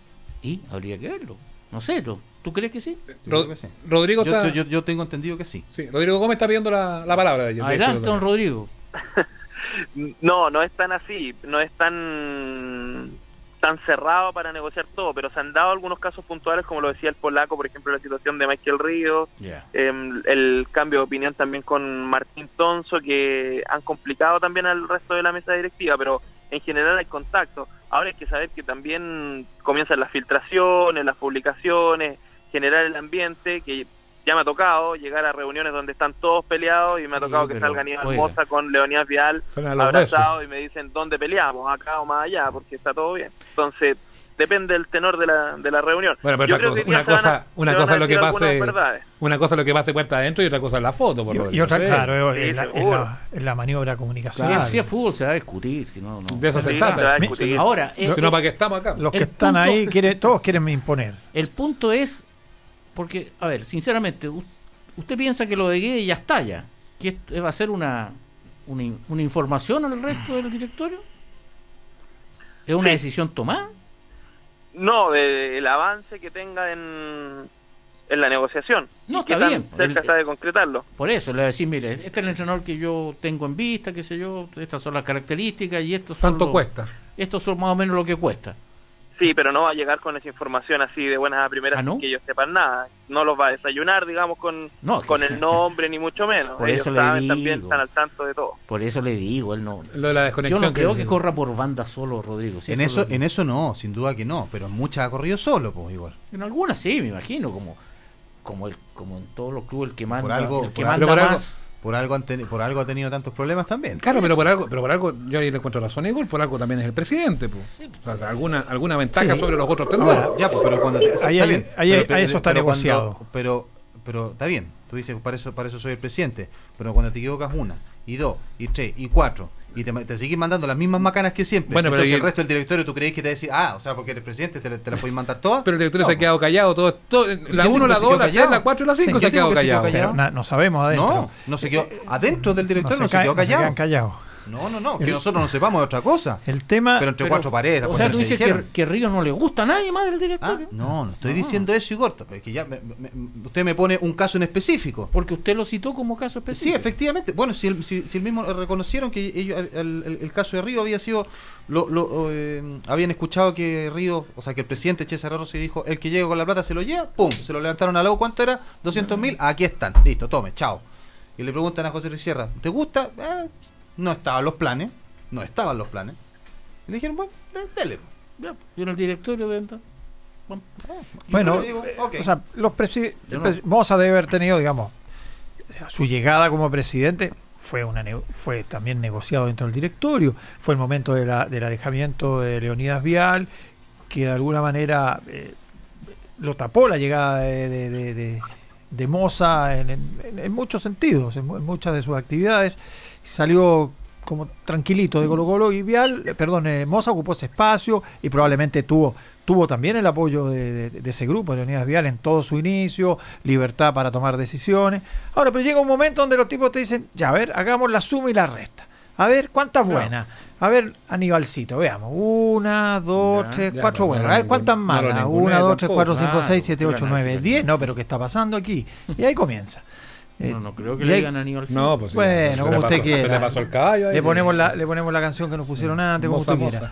Y habría que verlo. No sé, ¿tú, ¿tú crees que sí? Yo Ro- creo que sí. Rodrigo Yo, está... yo, yo tengo entendido que sí. Sí, Rodrigo Gómez está pidiendo la, la palabra de ellos. de Adelante, hecho, don Rodrigo. No, no es tan así, no es tan tan cerrado para negociar todo, pero se han dado algunos casos puntuales, como lo decía el polaco, por ejemplo, la situación de Michael Ríos, Ya. eh, el cambio de opinión también con Martín Tonso, que han complicado también al resto de la mesa directiva, pero en general hay contacto. Ahora hay que saber que también comienzan las filtraciones, las publicaciones, generar el ambiente, que ya me ha tocado llegar a reuniones donde están todos peleados y me ha Sí, tocado que pero, salga Aníbal oiga. Mosa con Leonidas Vial Suenan los abrazados y me dicen dónde peleamos, acá o más allá, porque está todo bien. Entonces, depende del tenor de la, de la reunión. Bueno, pero Yo otra creo cosa, que hoy día una se van a- cosa, una se van cosa a es lo que decir algunas pase, verdades. una cosa es lo que pase puerta adentro y otra cosa es la foto, por Y, Rodrigo. y otra, Sí. claro, es, Sí, la, es, seguro. la, es la maniobra comunicacional. Si, si es fútbol se va a discutir, si no, no. De eso se Sí, trata. se va a Mi- discutir. Ahora, eh, Si no, ¿para qué estamos acá? Los que El están punto- ahí, quieren, todos quieren imponer. el punto es, porque, a ver, sinceramente, u- ¿usted piensa que lo de Guede ya está ya? ¿Que esto va a ser una, una, in- una información al resto del directorio? ¿Es una Sí. decisión tomada? No, del avance que tenga en, en la negociación. No, y qué está tan bien. cerca El- está de concretarlo. Por eso, le voy a decir, mire, este es el entrenador que yo tengo en vista, qué sé yo, estas son las características y estos son ¿Cuánto los- cuesta? estos son más o menos lo que cuesta. Sí, pero no va a llegar con esa información así de buenas a primeras, ¿Ah, no? sin que ellos sepan nada. No los va a desayunar, digamos, con, No, con que- el nombre, ni mucho menos. Por Ellos eso le saben, digo. también están al tanto de todo. Por eso le digo, él no. Lo de la desconexión Yo no creo que- que corra por banda solo, Rodrigo. Si En eso eso, lo- en eso no, sin duda que no, pero en muchas ha corrido solo, pues igual. En algunas sí, me imagino, como como el como en todos los clubes el que manda, Por algo, el que por, manda algo- más. por algo han teni- por algo ha tenido tantos problemas también. Claro, pero por algo, pero por algo, yo ahí le encuentro razón a Igor, por algo también es el presidente, pues. O sea, alguna, alguna ventaja Sí. sobre los otros tendrá. Ahora, ya, pues, pero cuando te- Ahí está hay- bien, ahí- pero- ahí eso está pero cuando- negociado. pero, pero está bien, tú dices, para eso, para eso soy el presidente, pero cuando te equivocas una, y dos, y tres, y cuatro, y te, te sigues mandando las mismas macanas que siempre, Bueno, pero entonces y- el resto del directorio tú crees que te va a decir, ah, o sea, porque eres presidente, te, te las puedes mandar todas. Pero el directorio No, se ha quedado callado, todo, todo la ¿Quién uno, dijo la que se dos, quedó la tres, callado? la cuatro y la cinco Sí, se ha ¿quién dijo quedado que se quedó callado. callado? Pero na- no sabemos adentro. No, no se quedó adentro del directorio, no se, ca- quedó no se callado. quedan callados. No, no, no, que El- nosotros no sepamos de otra cosa. El tema. Pero entre Pero- cuatro paredes, O las sea, tú cuestiones se dices dijeron. que, que Ríos no le gusta a nadie más del directorio. Ah, no, no estoy diciendo eso, Igor. Es que ya me- me- me- usted me pone un caso en específico. Porque usted lo citó como caso Sí, específico. efectivamente. Bueno, si el, si, si el mismo reconocieron que ellos, el, el- el caso de Río había sido, lo, lo, eh, habían escuchado que Río, o sea, que el presidente César Rossi dijo, el que llegue con la plata se lo lleva, pum, se lo levantaron a la U, ¿cuánto era? doscientos mil, aquí están, listo, tome, chao. Y le preguntan a José Luis Sierra, ¿te gusta? Eh, no estaban los planes, no estaban los planes. Y le dijeron, bueno, de- dele. Ya, y en el directorio de venta. Bueno, Bueno, yo le digo, ok. o sea, los presi- Yo el no. presi- Moza debe haber tenido, digamos, su llegada como presidente fue una nego- fue también negociado dentro del directorio. Fue el momento de la- del alejamiento de Leonidas Vial, que de alguna manera eh, lo tapó la llegada de, de, de, de- de Moza en, en- en muchos sentidos, en, mu- en muchas de sus actividades. Salió como tranquilito de Colo Colo y Vial, eh, perdón, eh, Moza ocupó ese espacio y probablemente tuvo tuvo también el apoyo de, de- de ese grupo, de Leonidas Vial, en todo su inicio, libertad para tomar decisiones. Ahora, pero llega un momento donde los tipos te dicen, ya, a ver, hagamos la suma y la resta. A ver, ¿cuántas Claro. buenas? A ver, Aníbalcito, veamos. Una, dos, Ya, tres, ya, cuatro no, buenas. no A ver, lo ¿cuántas ningun- no lo malas? ninguneé Una, dos, tres, tampoco. cuatro, cinco, Claro, seis, siete, qué ocho, ganas, nueve, qué diez. ganas. No, pero ¿qué está pasando aquí? Y ahí comienza. Eh, no, no creo que y le ahí- digan a Aníbal. No, pues sí, Bueno, se como le usted pasó- quiera. Se le pasó el caballo ahí. Le ponemos la, le ponemos la canción que nos pusieron antes, como Moza, usted quiera. moza.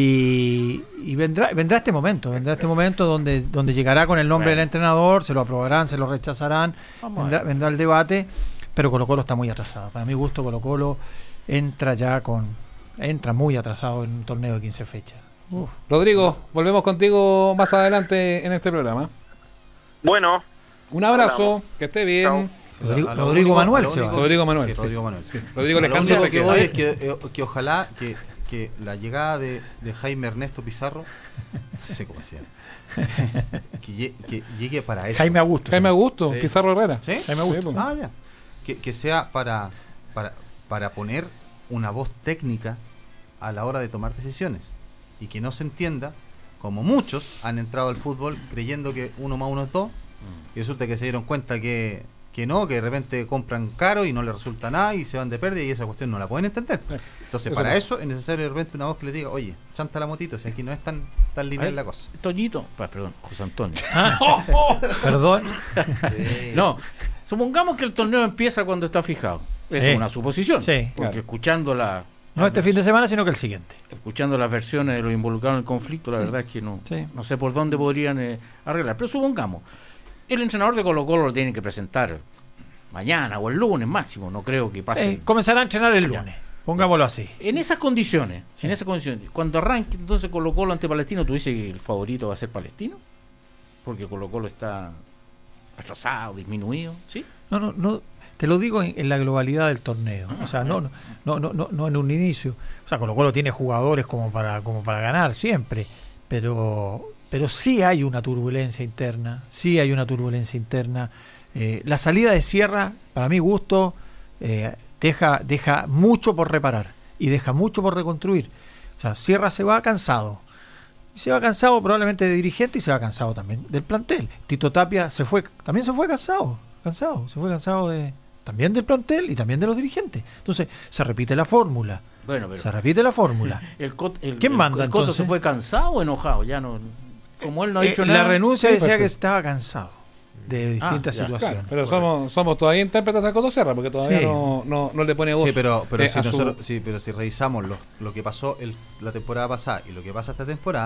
Y, y vendrá, vendrá este momento, vendrá este momento donde, donde llegará con el nombre Bueno. del entrenador, se lo aprobarán, se lo rechazarán, Vamos a vendrá, ver. vendrá el debate, pero Colo Colo está muy atrasado. Para mi gusto, Colo Colo entra ya con, entra muy atrasado en un torneo de quince fechas. Uf. Rodrigo, volvemos contigo más adelante en este programa. Bueno, Un abrazo, Hablamos. que esté bien. Rodrigo, A lo Rodrigo único- Manuel a lo se va. único- Rodrigo Manuel, Sí, sí. Rodrigo Manuel. Sí. Rodrigo Lo Alejandro único se que queda. voy es que, eh, que ojalá que, que la llegada de, de Jaime Ernesto Pizarro, no sé cómo se llama, que, lle- que llegue para eso. Jaime Augusto. Jaime Augusto, Sí. Pizarro Herrera. ¿Sí? Jaime Augusto. pues. Ah, ya. Que, que sea para, para, para poner una voz técnica a la hora de tomar decisiones. Y que no se entienda, como muchos han entrado al fútbol creyendo que uno más uno es dos, y resulta que se dieron cuenta que, que no, que de repente compran caro y no les resulta nada y se van de pérdida y esa cuestión no la pueden entender. Entonces, Eso para pasa. eso es necesario de repente una voz que le diga, oye, chanta la motito, si aquí no es tan, tan lineal Ay, la cosa. Toñito, pa- perdón, José Antonio. Perdón. No, supongamos que el torneo empieza cuando está fijado. Es Sí. una suposición. Sí. Porque Claro. escuchando la, No este fin de semana, sino que el siguiente. escuchando las versiones de los involucrados en el conflicto, la Sí. verdad es que no, Sí. no sé por dónde podrían eh, arreglar. Pero supongamos, el entrenador de Colo Colo lo tienen que presentar mañana o el lunes máximo. No creo que pase. Sí, comenzará a entrenar el lunes. Pongámoslo así. En esas condiciones, Sí. en esas condiciones, cuando arranque entonces Colo Colo ante Palestino, ¿tú dices que el favorito va a ser Palestino? Porque Colo Colo está atrasado, disminuido, ¿sí? No, no, no. Te lo digo en, en la globalidad del torneo. O sea, no, no, no, no, no, no en un inicio. O sea, Colo Colo tiene jugadores como para, como para ganar siempre. Pero, pero sí hay una turbulencia interna. Sí hay una turbulencia interna. Eh, la salida de Sierra, para mi gusto, eh, deja, deja mucho por reparar y deja mucho por reconstruir. O sea, Sierra se va cansado. Y se va cansado probablemente de dirigente y se va cansado también del plantel. Tito Tapia se fue, también se fue cansado, cansado, se fue cansado de también del plantel y también de los dirigentes. Entonces, se repite la fórmula. Bueno, pero Se repite la fórmula. el, Cot- el- ¿Quién el- manda, el Coto entonces? se fue cansado o enojado, ya no, como él no ha Eh, dicho la nada. renuncia Sí, decía pues, que sí. estaba cansado de distintas ya, situaciones. Claro, pero somos, somos todavía intérpretes de Coto Serra, porque todavía Sí. no, no, no le pone voz. Sí, pero, pero, eh, si a su- nosotros, sí, pero si revisamos lo, lo que pasó el, la temporada pasada y lo que pasa esta temporada,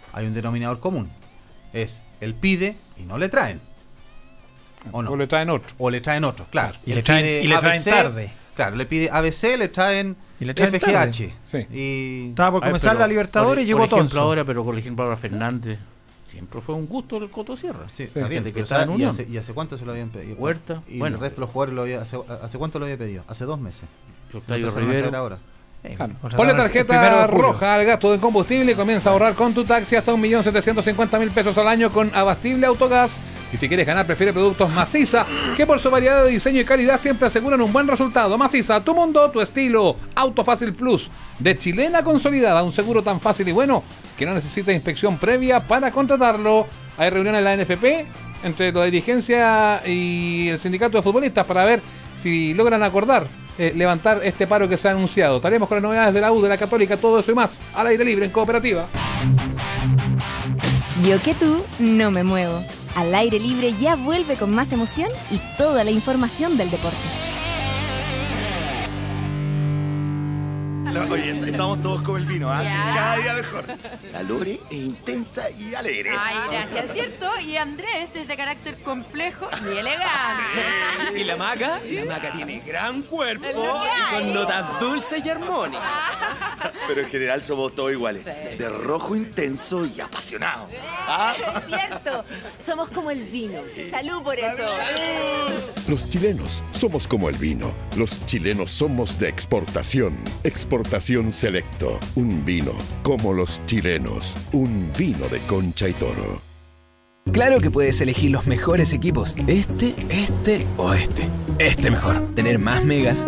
hay un denominador común. Es él pide y no le traen. ¿O no? O le traen otro. O le traen otro, claro. Y le traen, y le traen A B C, tarde. Claro, le pide A B C, le traen, Y le traen F G H. tarde. Sí. Y... Estaba por Ay, comenzar pero, la Libertadores y por, llegó por ejemplo Tonso. ahora, pero por ejemplo ahora Fernández siempre fue un gusto el Coto Sierra. Sí, está bien, desde que pero estaba en ¿y Unión. hace, ¿Y hace cuánto se lo habían pedido? Huerta, Y bueno. el resto de los jugadores lo había, hace, ¿hace cuánto lo había pedido? Hace dos meses. Octavio Lo empezaron a Rivero. traer ahora. Claro. Contrataron Ponle el tarjeta primero de julio. roja al gasto de combustible y comienza a ahorrar con tu taxi hasta un millón setecientos cincuenta mil pesos al año con Abastible Autogas. Y si quieres ganar, prefiere productos Maciza, que por su variedad de diseño y calidad siempre aseguran un buen resultado. Maciza, tu mundo, tu estilo. Auto Fácil Plus, de Chilena Consolidada, un seguro tan fácil y bueno que no necesita inspección previa para contratarlo. Hay reunión en la N F P entre la dirigencia y el sindicato de futbolistas para ver si logran acordar eh, levantar este paro que se ha anunciado. Estaremos con las novedades de la U, de la Católica, todo eso y más al aire libre en Cooperativa. Yo que tú no me muevo. Al aire libre ya vuelve con más emoción y toda la información del deporte. No, oye, estamos todos como el vino, ¿ah? Cada día mejor. La Lore es intensa y alegre. Ay, gracias, ¿cierto? Y Andrés es de carácter complejo y elegante. Sí. ¿Y la Maca? La Maca tiene gran cuerpo y con notas dulces y armónicas. Pero en general somos todos iguales. Sí. De rojo intenso y apasionado. ¿Ah? Es cierto, somos como el vino. Salud por eso. Los chilenos somos como el vino. Los chilenos somos de exportación. Exportación Selecto. Un vino como los chilenos. Un vino de Concha y Toro. Claro que puedes elegir los mejores equipos. Este, este o este. Este mejor. Tener más megas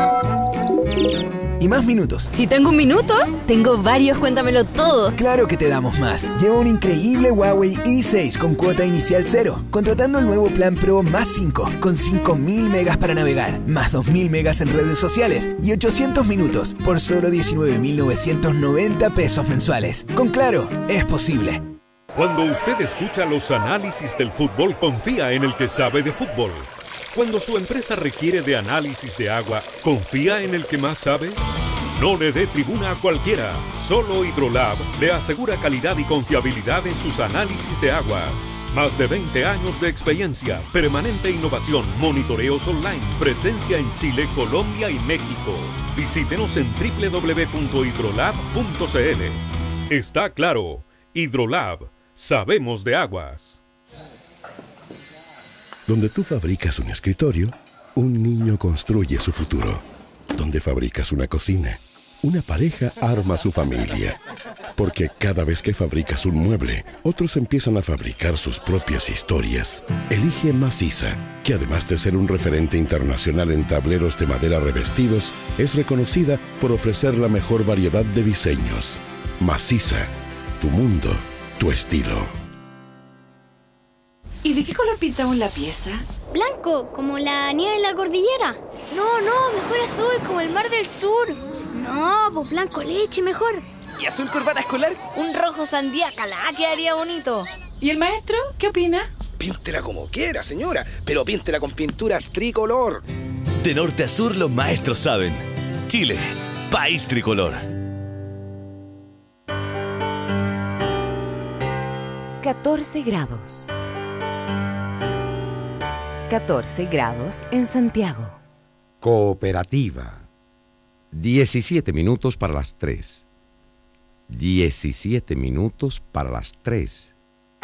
y más minutos. Si tengo un minuto, tengo varios, cuéntamelo todo. Claro que te damos más. Lleva un increíble Huawei i seis con cuota inicial cero, contratando el nuevo plan Pro más cinco, con cinco mil megas para navegar, más dos mil megas en redes sociales y ochocientos minutos por solo diecinueve mil novecientos noventa pesos mensuales. Con Claro, es posible. Cuando usted escucha los análisis del fútbol, confía en el que sabe de fútbol. Cuando su empresa requiere de análisis de agua, ¿confía en el que más sabe? No le dé tribuna a cualquiera. Solo Hidrolab le asegura calidad y confiabilidad en sus análisis de aguas. Más de veinte años de experiencia, permanente innovación, monitoreos online, presencia en Chile, Colombia y México. Visítenos en doble u doble u doble u punto hidrolab punto c l. Está claro, Hidrolab, sabemos de aguas. Donde tú fabricas un escritorio, un niño construye su futuro. Donde fabricas una cocina, una pareja arma su familia. Porque cada vez que fabricas un mueble, otros empiezan a fabricar sus propias historias. Elige Maciza, que además de ser un referente internacional en tableros de madera revestidos, es reconocida por ofrecer la mejor variedad de diseños. Maciza, tu mundo, tu estilo. ¿Y de qué color pintamos la pieza? Blanco, como la nieve en la cordillera. No, no, mejor azul, como el mar del sur. No, pues blanco leche mejor. ¿Y azul corbata escolar? Un rojo sandía, calá, quedaría bonito. ¿Y el maestro? ¿Qué opina? Píntela como quiera, señora, pero píntela con pinturas tricolor. De norte a sur, los maestros saben. Chile, país tricolor. catorce grados. catorce grados en Santiago. Cooperativa. diecisiete minutos para las tres. diecisiete minutos para las tres.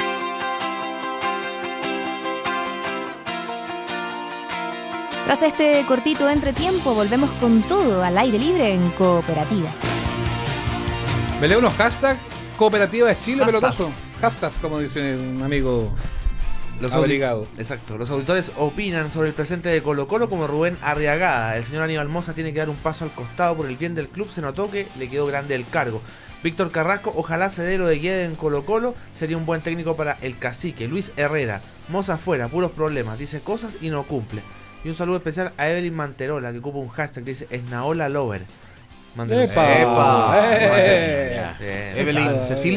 Tras este cortito entretiempo, volvemos con todo al aire libre en Cooperativa. Me leo unos hashtags. Cooperativa es Chile, Hashtags. pelotazo. Hashtags, como dice un amigo Los abrigado. audi- Exacto. Los auditores opinan sobre el presente de Colo Colo como Rubén Arriagada. El señor Aníbal Mosa tiene que dar un paso al costado por el bien del club. Se notó que le quedó grande el cargo. Víctor Carrasco, ojalá se dé lo de Guede en Colo Colo. Sería un buen técnico para el cacique. Luis Herrera, Mosa fuera, puros problemas. Dice cosas y no cumple. Y un saludo especial a Evelyn Manterola, que ocupa un hashtag que dice Esnaola Lover. Mándenos. ¡Epa! ¡Epa! ¡Eh! Bien. Evelyn Cecilia.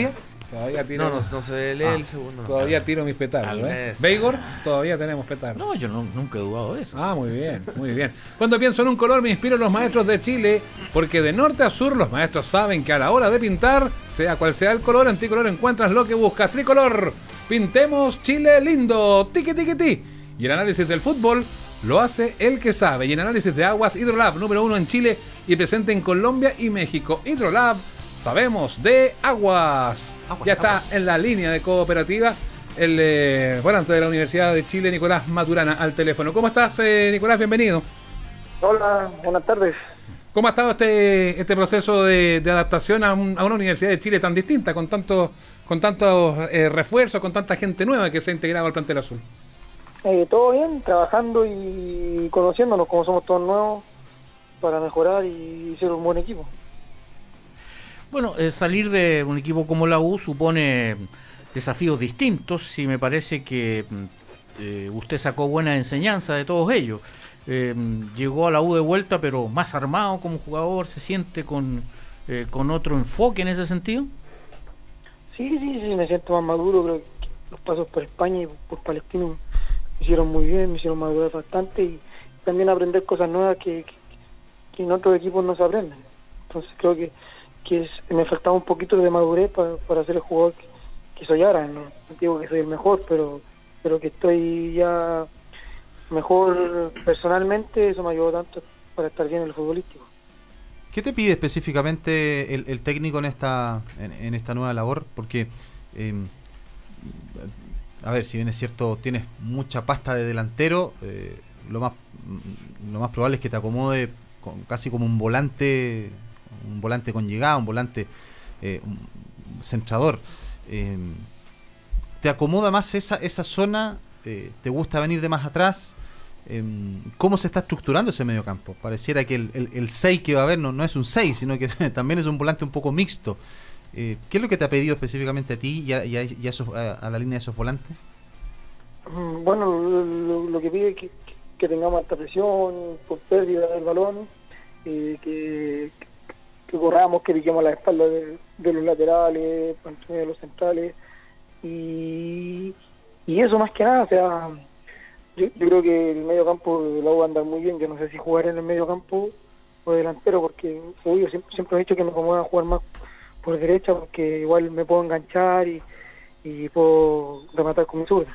Todavía tiro, no, no, no se lee ah, el segundo. Todavía no. tiro mis petardos. ¿eh? Beigor, todavía tenemos petardos. No, yo no, nunca he dudado de eso. Ah, muy bien, muy bien. Cuando pienso en un color me inspiro en los maestros de Chile, porque de norte a sur los maestros saben que a la hora de pintar, sea cual sea el color, en Tricolor encuentras lo que buscas. Tricolor, pintemos Chile lindo. Tiqui, tiqui, ti. Y el análisis del fútbol lo hace el que sabe. Y el análisis de aguas, Hidrolab, número uno en Chile y presente en Colombia y México. Hidrolab, sabemos de aguas. aguas ya está aguas. En la línea de cooperativa el eh, volante de la Universidad de Chile, Nicolás Maturana, al teléfono. ¿Cómo estás, eh, Nicolás? Bienvenido. Hola, buenas tardes. ¿Cómo ha estado este, este proceso de, de adaptación a, un, a una Universidad de Chile tan distinta, con tantos con tantos eh, refuerzos, con tanta gente nueva que se ha integrado al plantel azul? Eh, todo bien, trabajando y conociéndonos como somos todos nuevos para mejorar y ser un buen equipo. Bueno, eh, salir de un equipo como la U supone desafíos distintos y me parece que eh, usted sacó buena enseñanza de todos ellos. Eh, llegó a la U de vuelta, pero más armado como jugador, ¿se siente con, eh, con otro enfoque en ese sentido? Sí, sí, sí, me siento más maduro. Creo que los pasos por España y por Palestino me hicieron muy bien, me hicieron madurar bastante y también aprender cosas nuevas que, que, que en otros equipos no se aprenden. Entonces creo que que es, me faltaba un poquito de madurez para, para ser el jugador que, que soy ahora. No, no digo que soy el mejor, pero pero que estoy ya mejor personalmente, eso me ayudó tanto para estar bien en el futbolístico. ¿Qué te pide específicamente el, el técnico en esta en, en esta nueva labor? Porque, eh, a ver, si bien es cierto, tienes mucha pasta de delantero, eh, lo más lo más probable es que te acomode con, casi como un volante... un volante con llegada, un volante eh, un centrador. Eh, ¿Te acomoda más esa esa zona? Eh, ¿Te gusta venir de más atrás? Eh, ¿Cómo se está estructurando ese medio campo? Pareciera que el seis que va a haber no, no es un seis, sino que también es un volante un poco mixto. Eh, ¿Qué es lo que te ha pedido específicamente a ti y a, y a, y a, esos, a, a la línea de esos volantes? Bueno, lo, lo que pide es que, que tengamos alta presión por pérdida del balón, eh, que que corramos, que piquemos la espalda de, de los laterales, de los centrales, y, y eso más que nada. O sea, yo, yo creo que el medio campo de la U va a andar muy bien. Yo no sé si jugar en el medio campo o delantero, porque yo siempre, siempre he dicho que me acomoda jugar más por derecha, porque igual me puedo enganchar y, y puedo rematar con mi zurda.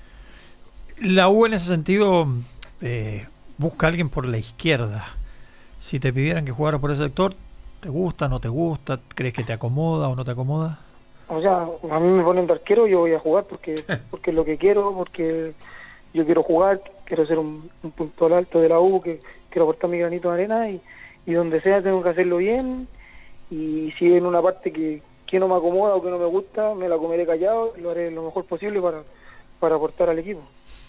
La U en ese sentido eh, busca a alguien por la izquierda. Si te pidieran que jugara por ese sector, ¿te gusta, no te gusta? ¿Crees que te acomoda o no te acomoda? O sea, a mí me ponen de arquero, yo voy a jugar porque porque es lo que quiero, porque yo quiero jugar, quiero ser un, un punto alto de la U, que quiero aportar mi granito de arena y, y donde sea tengo que hacerlo bien, y si en una parte que, que no me acomoda o que no me gusta, me la comeré callado y lo haré lo mejor posible para, para aportar al equipo.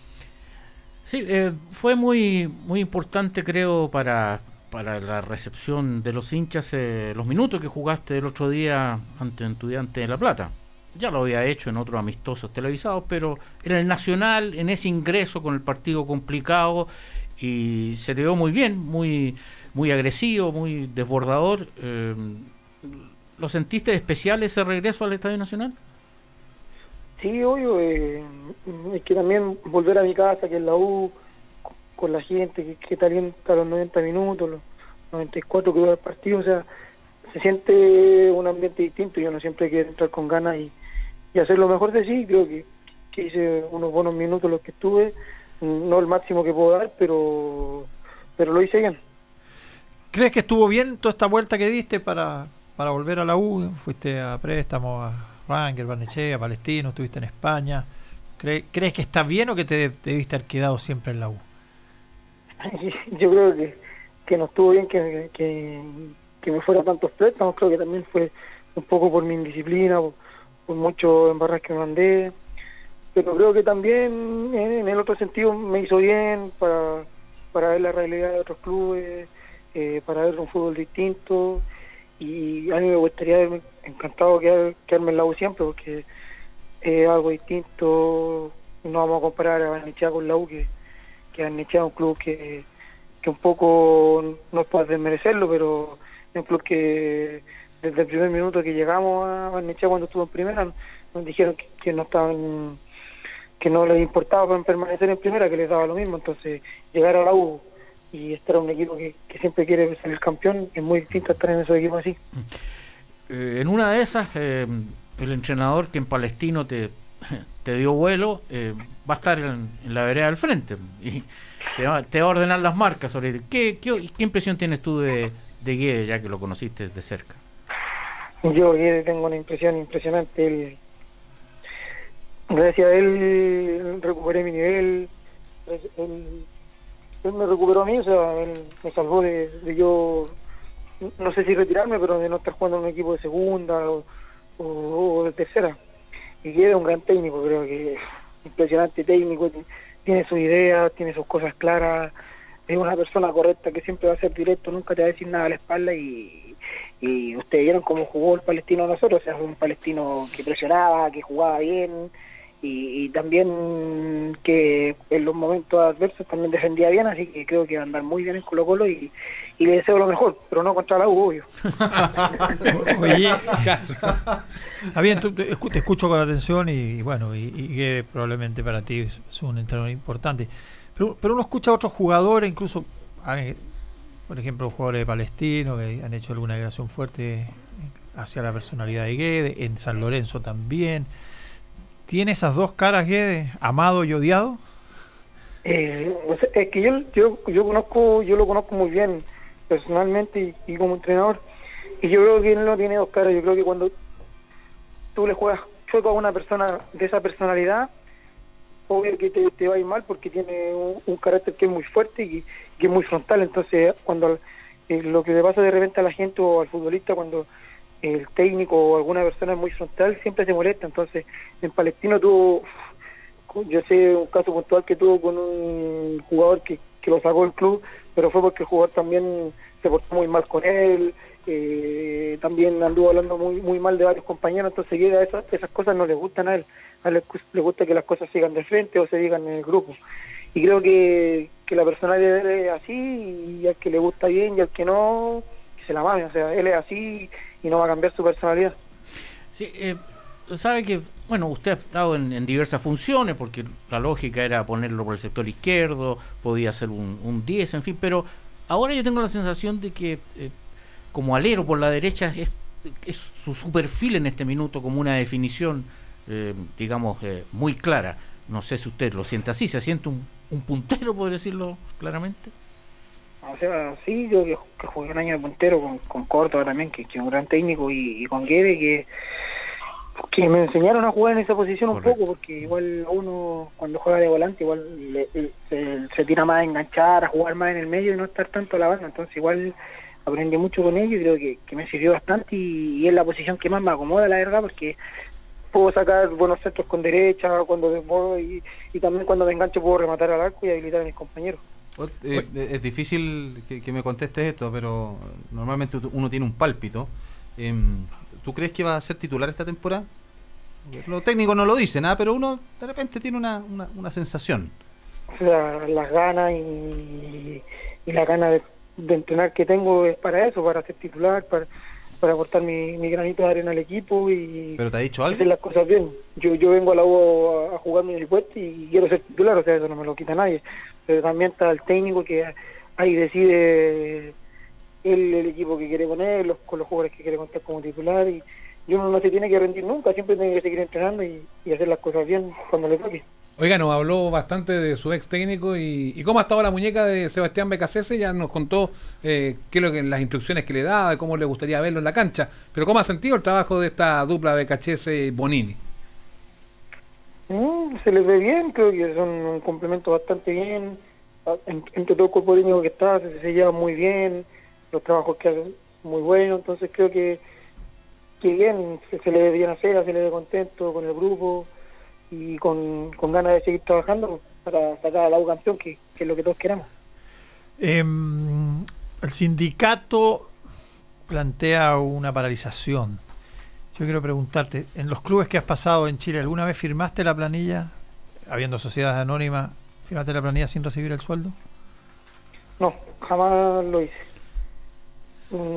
Sí, eh, fue muy, muy importante, creo, para... para la recepción de los hinchas, eh, los minutos que jugaste el otro día ante Estudiantes de La Plata. Ya lo había hecho en otros amistosos televisados, pero en el Nacional, en ese ingreso con el partido complicado, y se te vio muy bien, muy muy agresivo, muy desbordador. Eh, ¿Lo sentiste especial ese regreso al Estadio Nacional? Sí, obvio. Eh, es que también volver a mi casa, que es la U, con la gente que, que te alienta los noventa minutos, los noventa y cuatro que dura el partido, o sea, se siente un ambiente distinto. Yo no siempre quiero entrar con ganas y, y hacer lo mejor de sí. Creo que, que hice unos buenos minutos los que estuve, no el máximo que puedo dar, pero pero lo hice bien. ¿Crees que estuvo bien toda esta vuelta que diste para, para volver a la U? Fuiste a préstamo, a Rangers, Barnechea, a Palestino, estuviste en España. ¿Crees, ¿Crees que está bien o que te debiste haber quedado siempre en la U? Yo creo que, que no estuvo bien que, que, que me fuera tantos préstamos. Creo que también fue un poco por mi indisciplina, por, por mucho embarrar que me mandé, pero creo que también en, en el otro sentido me hizo bien para, para ver la realidad de otros clubes, eh, para ver un fútbol distinto, y a mí me gustaría haberme encantado quedar, quedarme en la U siempre, porque es algo distinto. No vamos a comparar a Barnechea con la U, que que Barnechea es un club que, que un poco, no es para desmerecerlo, pero es un club que desde el primer minuto que llegamos a Barnechea cuando estuvo en primera, nos dijeron que, que no estaban, que no les importaba permanecer en primera, que les daba lo mismo. Entonces llegar a la U y estar en un equipo que, que siempre quiere ser el campeón es muy distinto a estar en esos equipos así. Eh, en una de esas, eh, el entrenador que en Palestino te, te dio vuelo, eh, va a estar en, en la vereda del frente y te va, te va a ordenar las marcas. Sobre ¿Qué, qué, qué impresión tienes tú de, de Guede, ya que lo conociste de cerca? Yo Guede tengo una impresión impresionante. Él, gracias a él recuperé mi nivel. Él, él me recuperó a mí, o sea, él me salvó de, de yo, no sé si retirarme, pero de no estar jugando en un equipo de segunda o, o, o de tercera. Y Guede es un gran técnico, creo que impresionante técnico, tiene sus ideas, tiene sus cosas claras, es una persona correcta que siempre va a ser directo, nunca te va a decir nada a la espalda. Y, y ustedes vieron cómo jugó el Palestino a nosotros, o sea, fue un Palestino que presionaba, que jugaba bien, y, y también que en los momentos adversos también defendía bien, así que creo que va a andar muy bien en Colo Colo y, y le deseo lo mejor, pero no contra la U, obvio. Oye, está bien, tú, te escucho con atención y, y bueno, y, y que probablemente para ti es, es un entrenador importante, pero, pero uno escucha a otros jugadores, incluso por ejemplo jugadores de Palestino que han hecho alguna declaración fuerte hacia la personalidad de Guede, en San Lorenzo también. ¿Tiene esas dos caras, Guede, amado y odiado? Eh, o sea, es que yo, yo yo conozco, yo lo conozco muy bien personalmente y, y como entrenador, y yo creo que él no tiene dos caras. Yo creo que cuando tú le juegas chueco a una persona de esa personalidad, obvio que te, te va a ir mal porque tiene un, un carácter que es muy fuerte y que es muy frontal. Entonces cuando eh, lo que le pasa de repente a la gente o al futbolista, cuando el técnico o alguna persona es muy frontal, siempre se molesta. Entonces en Palestino tuvo, yo sé un caso puntual que tuvo con un jugador que, que lo sacó del club, pero fue porque el jugador también se portó muy mal con él, eh, también anduvo hablando muy muy mal de varios compañeros. Entonces llega esas, esas cosas no le gustan a él, a él le gusta que las cosas sigan de frente o se digan en el grupo, y creo que, que la personalidad de él es así, y al que le gusta bien y al que no, que se la mame. O sea, él es así y no va a cambiar su personalidad. Sí, eh, sabe que, bueno, usted ha estado en, en diversas funciones, porque la lógica era ponerlo por el sector izquierdo, podía ser un, un diez, en fin, pero ahora yo tengo la sensación de que eh, como alero por la derecha es, es su, su perfil en este minuto como una definición, eh, digamos, eh, muy clara. No sé si usted lo siente así, ¿se siente un, un puntero, por decirlo claramente? O sea, sí, yo que, que jugué un año de puntero con, con Córdoba también, que, que es un gran técnico, y, y con Guede, que, que me enseñaron a jugar en esa posición. Correcto. Un poco, porque igual uno cuando juega de volante igual le, le, se, se tira más a enganchar, a jugar más en el medio y no estar tanto a la banda. Entonces igual aprendí mucho con ellos y creo que, que me sirvió bastante, y, y es la posición que más me acomoda, la verdad, porque puedo sacar buenos centros con derecha cuando desbordo, y, y también cuando me engancho puedo rematar al arco y habilitar a mis compañeros. Eh, es difícil que, que me contestes esto, pero normalmente uno tiene un pálpito. Eh, ¿Tú crees que va a ser titular esta temporada? Lo técnico no lo dice nada, pero uno de repente tiene una, una, una sensación. O sea, las ganas y, y la ganas de, de entrenar que tengo es para eso, para ser titular, para, para aportar mi, mi granito de arena al equipo y ¿Pero te ha dicho algo? hacer las cosas bien. Yo yo vengo a la U a, a jugarme en el puesto y quiero ser titular, o sea, eso no me lo quita nadie. Pero también está el técnico que ahí decide él el equipo que quiere poner, los, con los jugadores que quiere contar como titular, y, y uno no se tiene que rendir nunca, siempre tiene que seguir entrenando y, y hacer las cosas bien cuando le toque. Oiga, nos habló bastante de su ex técnico y, y cómo ha estado la muñeca de Sebastián Becasese. Ya nos contó eh, qué es lo que las instrucciones que le daba, cómo le gustaría verlo en la cancha, pero cómo ha sentido el trabajo de esta dupla Becasese y Bonini. Mm, se les ve bien, creo que son un complemento bastante bien, en, entre todo el cuerpo técnico que está, se, se lleva muy bien, los trabajos que hacen muy buenos, entonces creo que, que bien, se, se le ve bien a Cera, se le ve contento con el grupo y con, con ganas de seguir trabajando para sacar a la U campeón, que, que es lo que todos queramos. Eh, el sindicato plantea una paralización. Yo quiero preguntarte, en los clubes que has pasado en Chile, ¿alguna vez firmaste la planilla, habiendo sociedades anónimas, firmaste la planilla sin recibir el sueldo? No, jamás lo hice. Mm,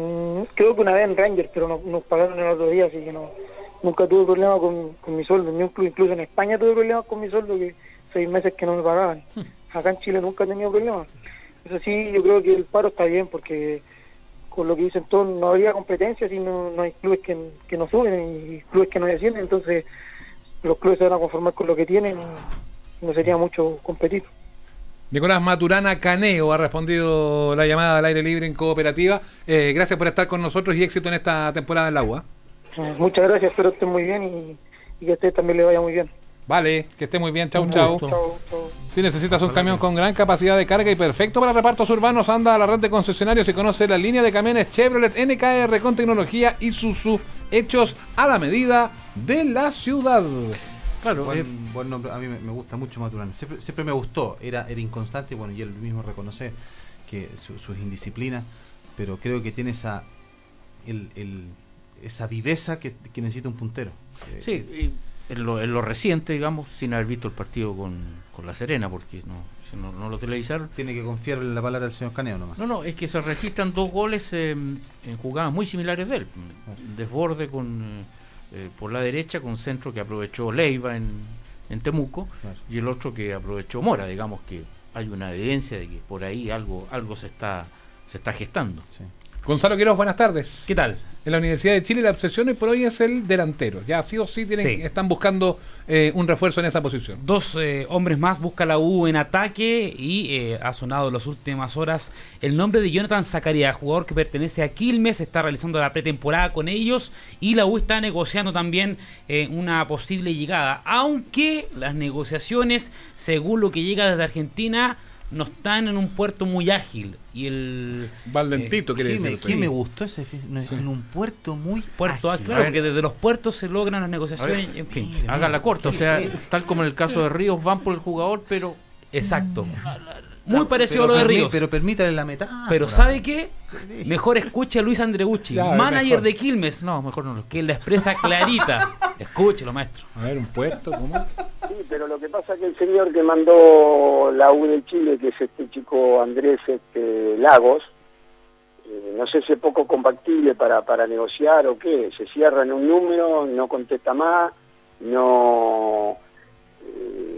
creo que una vez en Rangers, pero no, nos pagaron el otro día, así que no nunca tuve problemas con, con mi sueldo. Ni un club, incluso en España tuve problemas con mi sueldo, que seis meses que no me pagaban. Acá en Chile nunca he tenido problemas. Eso sí, yo creo que el paro está bien, porque con lo que dicen todos, no habría competencia si no, no hay clubes que, que no suben y clubes que no descienden, entonces los clubes se van a conformar con lo que tienen y no sería mucho competir. Nicolás Maturana Caneo ha respondido la llamada al aire libre en Cooperativa. Eh, gracias por estar con nosotros y éxito en esta temporada en la U A. Eh, muchas gracias, espero que estén muy bien y, y que a ustedes también les vaya muy bien. Vale, que esté muy bien, chau, chau. chau, chau. Si necesitas un camión con gran capacidad de carga y perfecto para repartos urbanos, anda a la red de concesionarios y conoce la línea de camiones Chevrolet N K R con tecnología Isuzu, hechos a la medida de la ciudad. Claro, buen, eh, buen nombre. A mí me, me gusta mucho Maturana. Siempre, siempre me gustó. Era, era inconstante, bueno, y él mismo reconoce que su, sus indisciplinas, pero creo que tiene esa el, el, esa viveza que, que necesita un puntero. Sí, y en lo, en lo reciente, digamos, sin haber visto el partido con, con La Serena, porque no, no, no lo televisaron. Tiene que confiar en la palabra del señor Caneo nomás. No, no, es que se registran dos goles eh, en jugadas muy similares de él. Desborde con... Eh, por la derecha, con centro que aprovechó Leiva en, en Temuco, claro, y el otro que aprovechó Mora. Digamos que hay una evidencia de que por ahí algo algo se está se está gestando. Sí. Gonzalo Quiroz, buenas tardes. ¿Qué tal? En la Universidad de Chile la obsesión hoy por hoy es el delantero. Ya sí o sí, tienen, sí. están buscando eh, un refuerzo en esa posición. Dos eh, hombres más busca la U en ataque y eh, ha sonado en las últimas horas el nombre de Jonathan Zacarías, jugador que pertenece a Quilmes, está realizando la pretemporada con ellos y la U está negociando también eh, una posible llegada, aunque las negociaciones, según lo que llega desde Argentina, no están en un puerto muy ágil y el Valdentito eh, quiere decir. ¿Qué me gustó ese no, sí. en un puerto muy puerto ágil? Claro, porque desde los puertos se logran las negociaciones. En fin, hagan la corta, o sea, tal como en el caso de Ríos, van por el jugador, pero exacto. Muy parecido a lo de Ríos. Pero permítale la metáfora. Pero ¿sabe qué? Mejor escuche a Luis Andreucci, ya, manager mejor. de Quilmes. No, mejor no lo que la expresa clarita. Escúchelo, maestro. A ver, un puerto, ¿cómo? Sí, pero lo que pasa es que el señor que mandó la U de Chile, que es este chico Andrés este, Lagos, eh, no sé si es poco compatible para, para negociar o qué. Se cierra en un número, no contesta más, no... Eh,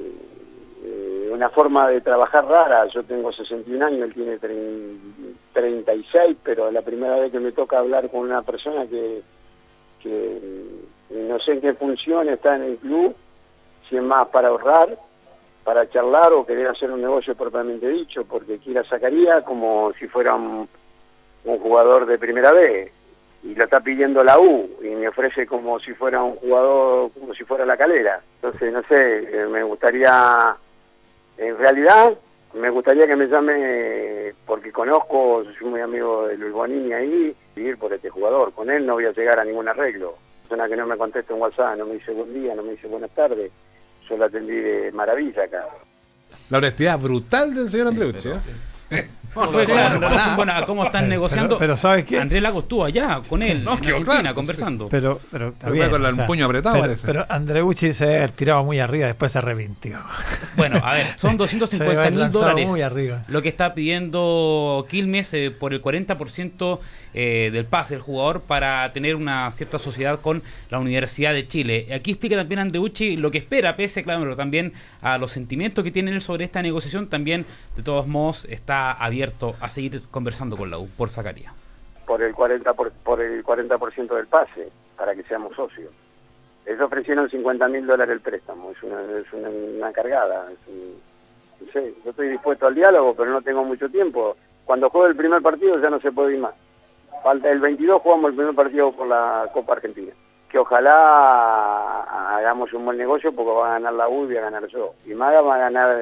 una forma de trabajar rara. Yo tengo sesenta y un años, él tiene treinta y seis, pero es la primera vez que me toca hablar con una persona que, que no sé en qué función está en el club, si es más para ahorrar, para charlar o querer hacer un negocio propiamente dicho, porque quiere a Zacarías como si fuera un, un jugador de primera vez y lo está pidiendo la U y me ofrece como si fuera un jugador, como si fuera La Calera. Entonces, no sé, me gustaría... En realidad, me gustaría que me llame, porque conozco, soy muy amigo de Luis Bonini ahí, y ir por este jugador. Con él no voy a llegar a ningún arreglo. Persona que no me contesta en WhatsApp, no me dice buen día, no me dice buenas tardes, yo la atendí de maravilla acá. La honestidad brutal del señor sí, Andreucci, ¿eh? Bueno, pues, bueno, no, no, bueno, ¿cómo están negociando? Pero, pero ¿sabes qué? Andrés Lago estuvo allá con él, sí, no, en Argentina, claro, conversando. Sí. Pero, pero está bien, con el o sea, puño apretado, pero, parece. Pero Andreucci se ha tirado muy arriba, después se arrepintió. Bueno, a ver, son doscientos cincuenta mil dólares muy arriba. lo que está pidiendo Quilmes eh, por el cuarenta por ciento eh, del pase del jugador para tener una cierta sociedad con la Universidad de Chile. Aquí explica también Andreucci lo que espera, pese, claro, también a los sentimientos que tiene él sobre esta negociación, también, de todos modos, está abierto a seguir conversando con la U por Zacarías. Por el cuarenta por, por el cuarenta por ciento del pase, para que seamos socios. Ellos ofrecieron cincuenta mil dólares el préstamo, es una, es una, una cargada. Es un, no sé, yo estoy dispuesto al diálogo, pero no tengo mucho tiempo. Cuando juegue el primer partido ya no se puede ir más. Falta el veintidós, jugamos el primer partido por la Copa Argentina. Que ojalá hagamos un buen negocio porque va a ganar la U y voy a ganar yo. Y Maga va a ganar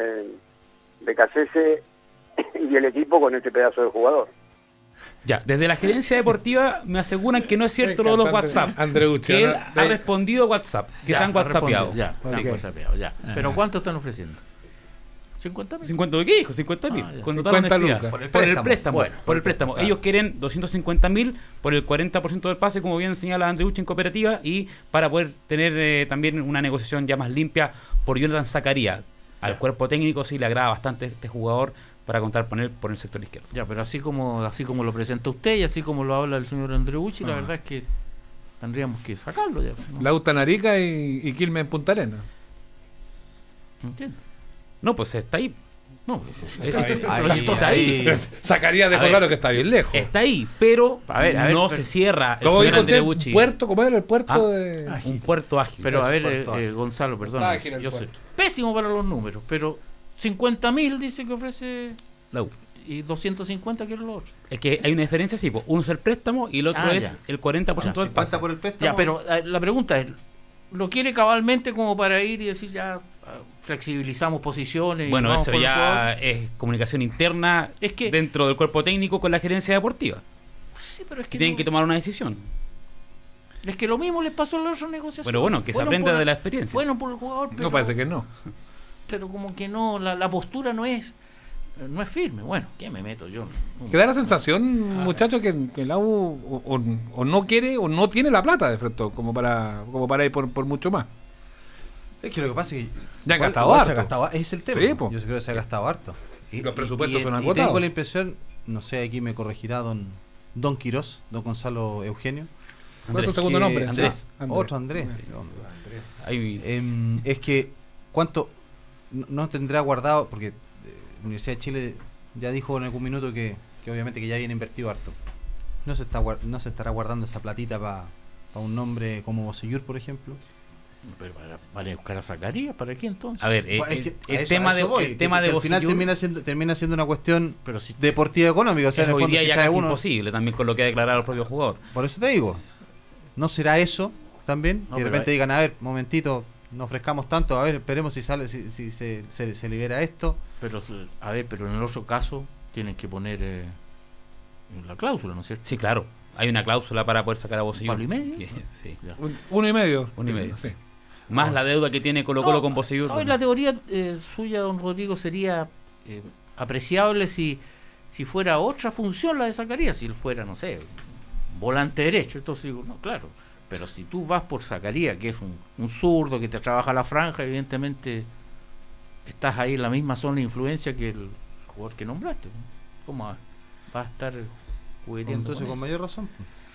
B K C S y el equipo con este pedazo de jugador. Ya, desde la gerencia deportiva me aseguran que no es cierto lo de los WhatsApp. Andreucci, que él ¿no? ha respondido WhatsApp, que ya, se han WhatsAppeado. Ya, sí, okay. WhatsAppeado, ya. Pero ¿cuánto están ofreciendo? ¿cincuenta mil? ¿cincuenta de qué, hijo? cincuenta mil. Ah, con total honestidad. Por el préstamo. Por el préstamo. Bueno, por el préstamo. Ellos quieren doscientos cincuenta mil por el cuarenta por ciento del pase, como bien señala Andreucci en Cooperativa, y para poder tener eh, también una negociación ya más limpia por Jonathan Zacarías. Al cuerpo técnico sí le agrada bastante este jugador para contar por él por el sector izquierdo. Ya, pero así como así como lo presenta usted y así como lo habla el señor Andreucci, ah. la verdad es que tendríamos que sacarlo ya. ¿no? La U está en Arica y, y Quilmes en Punta Arenas. No entiendo. No, pues está ahí. No, está ahí. ahí, está ahí. ahí. Sacaría de claro que está bien lejos. Está ahí, pero a ver, a ver, no pero, se cierra el señor Andreucci. ¿Puerto? ¿Cómo era el puerto? ¿Ah? de Un puerto ágil. Pero a ver, eh, eh, Gonzalo, perdón. Yo soy pésimo para los números, pero cincuenta mil dice que ofrece la U. Y doscientos cincuenta quiere los otros. Es que hay una diferencia, sí. Uno es el préstamo y el otro ah, es ya. el cuarenta por ciento ya, del pase. Por el préstamo. Ya, pero eh, la pregunta es, ¿lo quiere cabalmente como para ir y decir ya flexibilizamos posiciones? Bueno, y vamos eso por ya es comunicación interna es que, dentro del cuerpo técnico con la gerencia deportiva. Sí, pero es que tienen no, que tomar una decisión. Es que lo mismo les pasó en las otras negociaciones. Pero bueno, que se aprenda de la experiencia. Bueno, por el jugador, pero, no parece que no. Pero como que no, la, la postura no es no es firme. Bueno, ¿qué me meto yo? No. Que da la sensación, muchachos, que, que la U o, o, o no quiere o no tiene la plata de frente como para como para ir por, por mucho más. Es que lo que pasa es que ya han gastado harto. Se ha gastado, es el tema. Sí, yo creo que se ha gastado harto. Y, los presupuestos y, son y, agotados. Y tengo la impresión, no sé, aquí me corregirá don Don Quirós, don Gonzalo Eugenio. ¿Cuál es su segundo nombre? Andrés. Ah, Andrés. Otro Andrés. Andrés. Ahí, eh, es que cuánto no, no tendrá guardado, porque la Universidad de Chile ya dijo en algún minuto que, que obviamente que ya viene invertido harto. No se está no se estará guardando esa platita para pa un nombre como Bocellur, por ejemplo. Pero para, para buscar a Zacarías, ¿para qué entonces? A ver, eh, es que el, el eso, tema de voy, el tema que, de que al final termina siendo termina siendo una cuestión pero si, deportiva económica, o sea, en el hoy fondo día si ya trae casi uno imposible también con lo que ha declarado el propio jugador. Por eso te digo, ¿no será eso también? No, y de repente hay... digan, a ver, momentito, no ofrezcamos tanto, a ver, esperemos si sale si, si se, se, se libera esto. Pero a ver, pero en el otro caso tienen que poner eh, la cláusula, ¿no es cierto? Sí, claro. Hay una cláusula para poder sacar a Bocellur. ¿Pablo y medio? Que, sí. Un, uno y medio. Uno y medio. Sí. Más no. la deuda que tiene Colo Colo no, con Bocellur. No, la teoría eh, suya, don Rodrigo, sería eh, apreciable si, si fuera otra función la de Zacarías, si él fuera, no sé, volante derecho. Entonces digo, no, claro. Pero si tú vas por Zacarías, que es un, un zurdo que te trabaja la franja, evidentemente estás ahí en la misma zona de influencia que el jugador que nombraste. ¿Cómo va, va a estar jugueteando? Entonces, con, con mayor razón.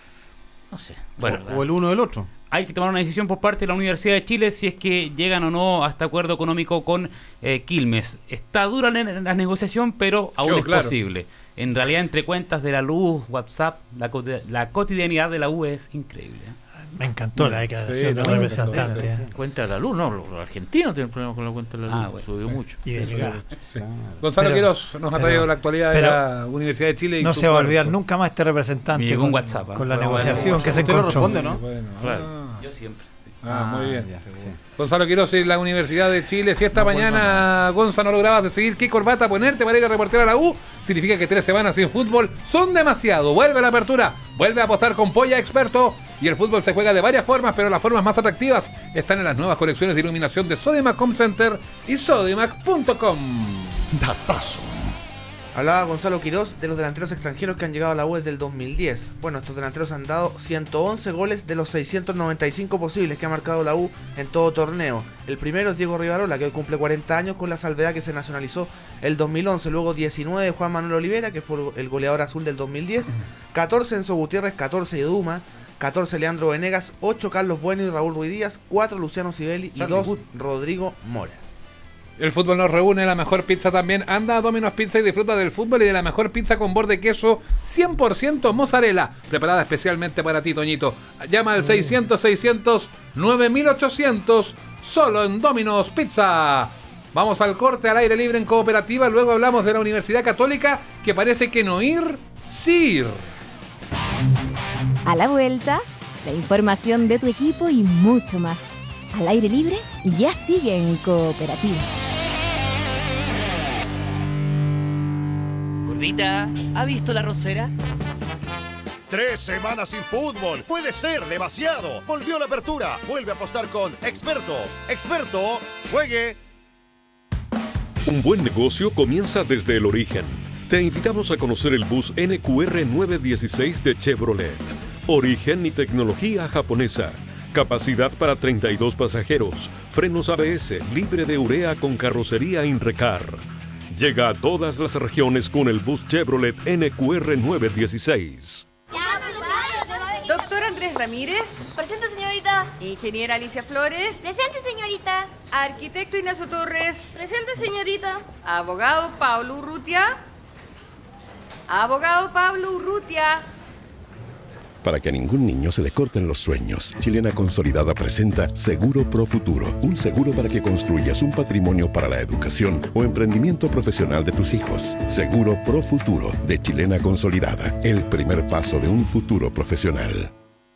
No sé. Bueno, o, o el uno o el otro. Hay que tomar una decisión por parte de la Universidad de Chile si es que llegan o no a este acuerdo económico con eh, Quilmes. Está dura la, la negociación, pero aún Yo, es claro. posible. En realidad, entre cuentas de la luz, WhatsApp, la, la cotidianidad de la U es increíble. ¿eh? Me encantó la declaración sí, del no, representante. ¿eh? Cuenta de la luz, no, los argentinos tienen problemas con la cuenta de la luz, ah, bueno, subió sí. mucho. Y de llegar. Sí. Gonzalo Quirós nos ha traído la actualidad de la Universidad de Chile. Y no se va a olvidar nunca más este representante con, WhatsApp, con la bueno, negociación bueno, que se encontró. Usted lo responde, ¿no? Bueno, claro. Ah. Yo siempre. Sí. Ah, muy bien. Ya, sí. Gonzalo Quirós y la Universidad de Chile. Si esta no, mañana, bueno, Gonzalo, no lograbas decidir qué corbata ponerte para ir a reportear a la U, significa que tres semanas sin fútbol son demasiado. Vuelve a la apertura, vuelve a apostar con Polla Experto. Y el fútbol se juega de varias formas, pero las formas más atractivas están en las nuevas colecciones de iluminación de Sodimac Home Center y Sodimac punto com. Datazo. Hablaba Gonzalo Quirós de los delanteros extranjeros que han llegado a la U desde el dos mil diez. Bueno, estos delanteros han dado ciento once goles de los seiscientos noventa y cinco posibles que ha marcado la U en todo torneo. El primero es Diego Rivarola, que hoy cumple cuarenta años, con la salvedad que se nacionalizó el dos mil once. Luego diecinueve de Juan Manuel Olivera, que fue el goleador azul del dos mil diez. catorce Enzo Gutiérrez, catorce Eduma, catorce Leandro Venegas, ocho Carlos Bueno y Raúl Ruiz Díaz, cuatro Luciano Sibeli y dos Rodrigo Mora. El fútbol nos reúne, la mejor pizza también. Anda a Domino's Pizza y disfruta del fútbol y de la mejor pizza con borde queso cien por ciento mozzarella, preparada especialmente para ti, Toñito. Llama al seiscientos, seiscientos, nueve mil ochocientos, solo en Domino's Pizza. Vamos al corte al aire libre en Cooperativa, luego hablamos de la Universidad Católica, que parece que no ir, sí ir. A la vuelta, la información de tu equipo y mucho más. Al aire libre ya sigue en Cooperativa. Gordita, ¿ha visto la rosera? Tres semanas sin fútbol. Puede ser demasiado. Volvió la apertura. Vuelve a apostar con Experto. Experto, juegue. Un buen negocio comienza desde el origen. Te invitamos a conocer el bus N Q R nueve dieciséis de Chevrolet. Origen y tecnología japonesa. Capacidad para treinta y dos pasajeros. Frenos A B S, libre de urea con carrocería Inrecar. Llega a todas las regiones con el bus Chevrolet N Q R nueve dieciséis. Doctor Andrés Ramírez. Presente, señorita. Ingeniera Alicia Flores. Presente, señorita. Arquitecto Ignacio Torres. Presente, señorita. Abogado Pablo Urrutia. Abogado Pablo Urrutia. Para que a ningún niño se le corten los sueños, Chilena Consolidada presenta Seguro Pro Futuro, un seguro para que construyas un patrimonio para la educación o emprendimiento profesional de tus hijos. Seguro Pro Futuro de Chilena Consolidada, el primer paso de un futuro profesional.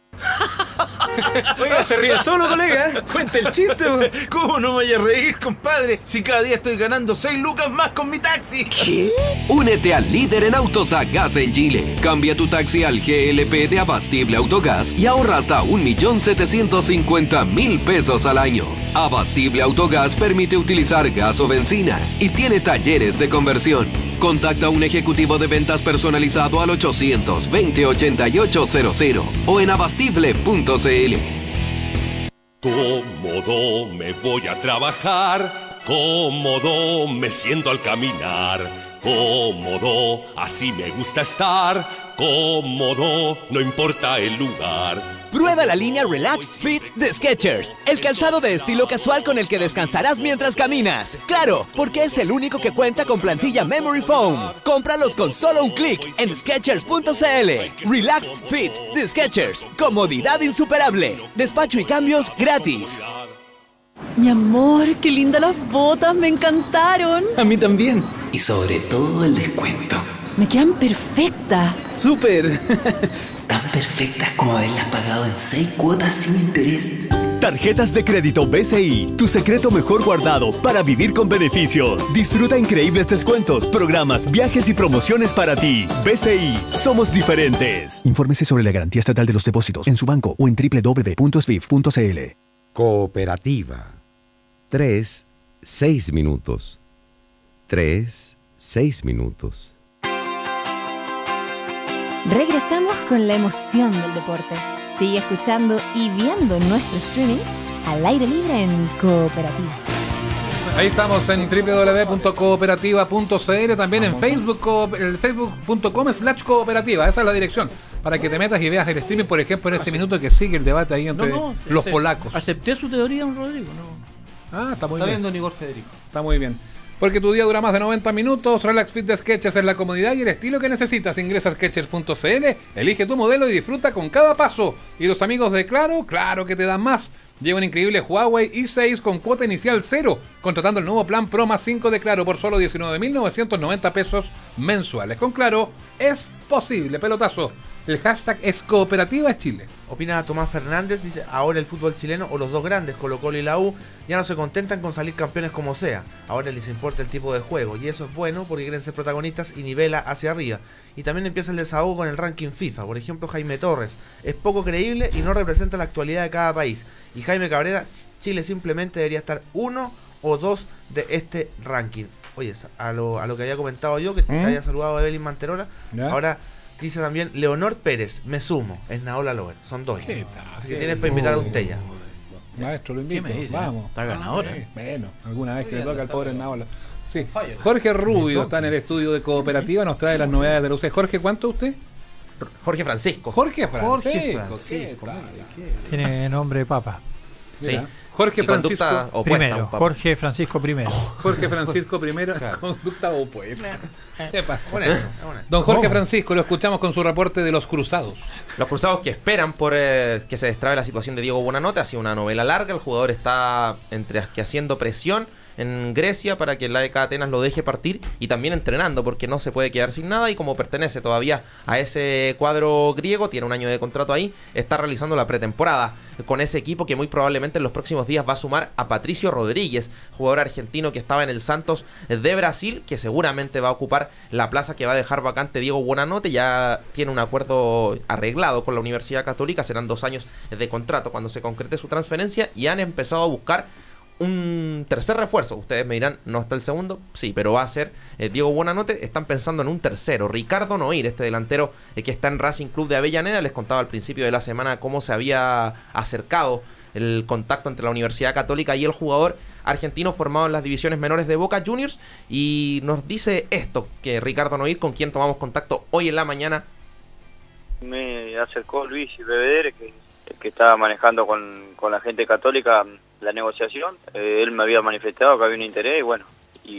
Oiga, se ríe solo, colega. Cuenta el chiste. ¿Cómo no me voy a reír, compadre? Si cada día estoy ganando seis lucas más con mi taxi. ¿Qué? Únete al líder en autos a gas en Chile. Cambia tu taxi al G L P de Abastible Autogas y ahorra hasta un millón setecientos cincuenta mil pesos al año. Abastible Autogas permite utilizar gas o benzina y tiene talleres de conversión. Contacta a un ejecutivo de ventas personalizado al ochocientos veinte ochenta y ocho cero cero o en abastible punto c l. Cómodo me voy a trabajar, cómodo me siento al caminar, cómodo así me gusta estar, cómodo no importa el lugar. Prueba la línea Relaxed Fit de Skechers, el calzado de estilo casual con el que descansarás mientras caminas. Claro, porque es el único que cuenta con plantilla Memory Foam. Cómpralos con solo un clic en skechers punto c l. Relaxed Fit de Skechers, comodidad insuperable. Despacho y cambios gratis. Mi amor, qué lindas las botas, me encantaron. A mí también. Y sobre todo el descuento. Me quedan perfectas. ¡Súper! Tan perfectas como haberlas pagado en seis cuotas sin interés. Tarjetas de crédito B C I, tu secreto mejor guardado para vivir con beneficios. Disfruta increíbles descuentos, programas, viajes y promociones para ti. B C I, somos diferentes. Infórmese sobre la garantía estatal de los depósitos en su banco o en doble u doble u doble u punto s v i f punto c l. Cooperativa. Tres, seis minutos. Tres, seis minutos. Regresamos con la emoción del deporte. Sigue escuchando y viendo nuestro streaming al aire libre en Cooperativa. Ahí estamos en doble u doble u doble u punto cooperativa punto c l, también en Facebook, el facebook punto com slash cooperativa. Esa es la dirección para que te metas y veas el streaming, por ejemplo, en este minuto que sigue el debate ahí entre no, no, los se, polacos. Acepté su teoría, don Rodrigo. No. Ah, está muy está bien. viendo Igor Federico. Está muy bien. Porque tu día dura más de noventa minutos. Relax Fit de Skechers es la comodidad y el estilo que necesitas. Ingresa a skechers punto c l, elige tu modelo y disfruta con cada paso. Y los amigos de Claro, claro que te dan más. Lleva un increíble Huawei i seis con cuota inicial cero, contratando el nuevo plan Pro más cinco de Claro por solo diecinueve mil novecientos noventa pesos mensuales. Con Claro es posible. Pelotazo. El hashtag es Cooperativa Chile. Opina Tomás Fernández, dice, ahora el fútbol chileno o los dos grandes, Colo Colo y la U, ya no se contentan con salir campeones como sea. Ahora les importa el tipo de juego y eso es bueno porque quieren ser protagonistas y nivela hacia arriba. Y también empieza el desahogo con el ranking FIFA. Por ejemplo, Jaime Torres es poco creíble y no representa la actualidad de cada país. Y Jaime Cabrera, Chile simplemente debería estar uno o dos de este ranking. Oye, a lo, a lo que había comentado yo, que ¿Mm? te había saludado Evelyn Manterola, ¿ya? Ahora dice también Leonor Pérez, me sumo, es Naola Lover, son dos. Así que tienes para invitar a un Tella. Maestro, lo invito, vamos. Está ganador. Ah, bueno, alguna vez que le toca al pobre Naola. Sí. Jorge Rubio está en el estudio de Cooperativa, nos trae las novedades de la U C. Jorge, ¿cuánto usted? Jorge Francisco. Jorge Francisco. Jorge Francisco. Tiene nombre de papa. Sí. Jorge Francisco opuesta, primero. Jorge Francisco primero. Jorge Francisco primero. Claro. Conducta opuesta. ¿Qué pasa? Bueno, Don Jorge Francisco, lo escuchamos con su reporte de los Cruzados. Los Cruzados que esperan por eh, que se destrabe la situación de Diego Buenanote. Ha sido una novela larga. El jugador está entre que haciendo presión en Grecia para que el A E K Atenas lo deje partir y también entrenando porque no se puede quedar sin nada y como pertenece todavía a ese cuadro griego, tiene un año de contrato ahí, está realizando la pretemporada con ese equipo que muy probablemente en los próximos días va a sumar a Patricio Rodríguez, jugador argentino que estaba en el Santos de Brasil, que seguramente va a ocupar la plaza que va a dejar vacante Diego Buenanote. Ya tiene un acuerdo arreglado con la Universidad Católica, serán dos años de contrato cuando se concrete su transferencia y han empezado a buscar un tercer refuerzo. Ustedes me dirán, ¿no está el segundo? Sí, pero va a ser eh, Diego Buenanote. Están pensando en un tercero, Ricardo Noir, este delantero eh, que está en Racing Club de Avellaneda. Les contaba al principio de la semana cómo se había acercado el contacto entre la Universidad Católica y el jugador argentino formado en las divisiones menores de Boca Juniors, y nos dice esto, que Ricardo Noir, con quien tomamos contacto hoy en la mañana. Me acercó Luis Bebedere, que, que estaba manejando con, con la gente católica la negociación. Eh, él me había manifestado que había un interés, y bueno,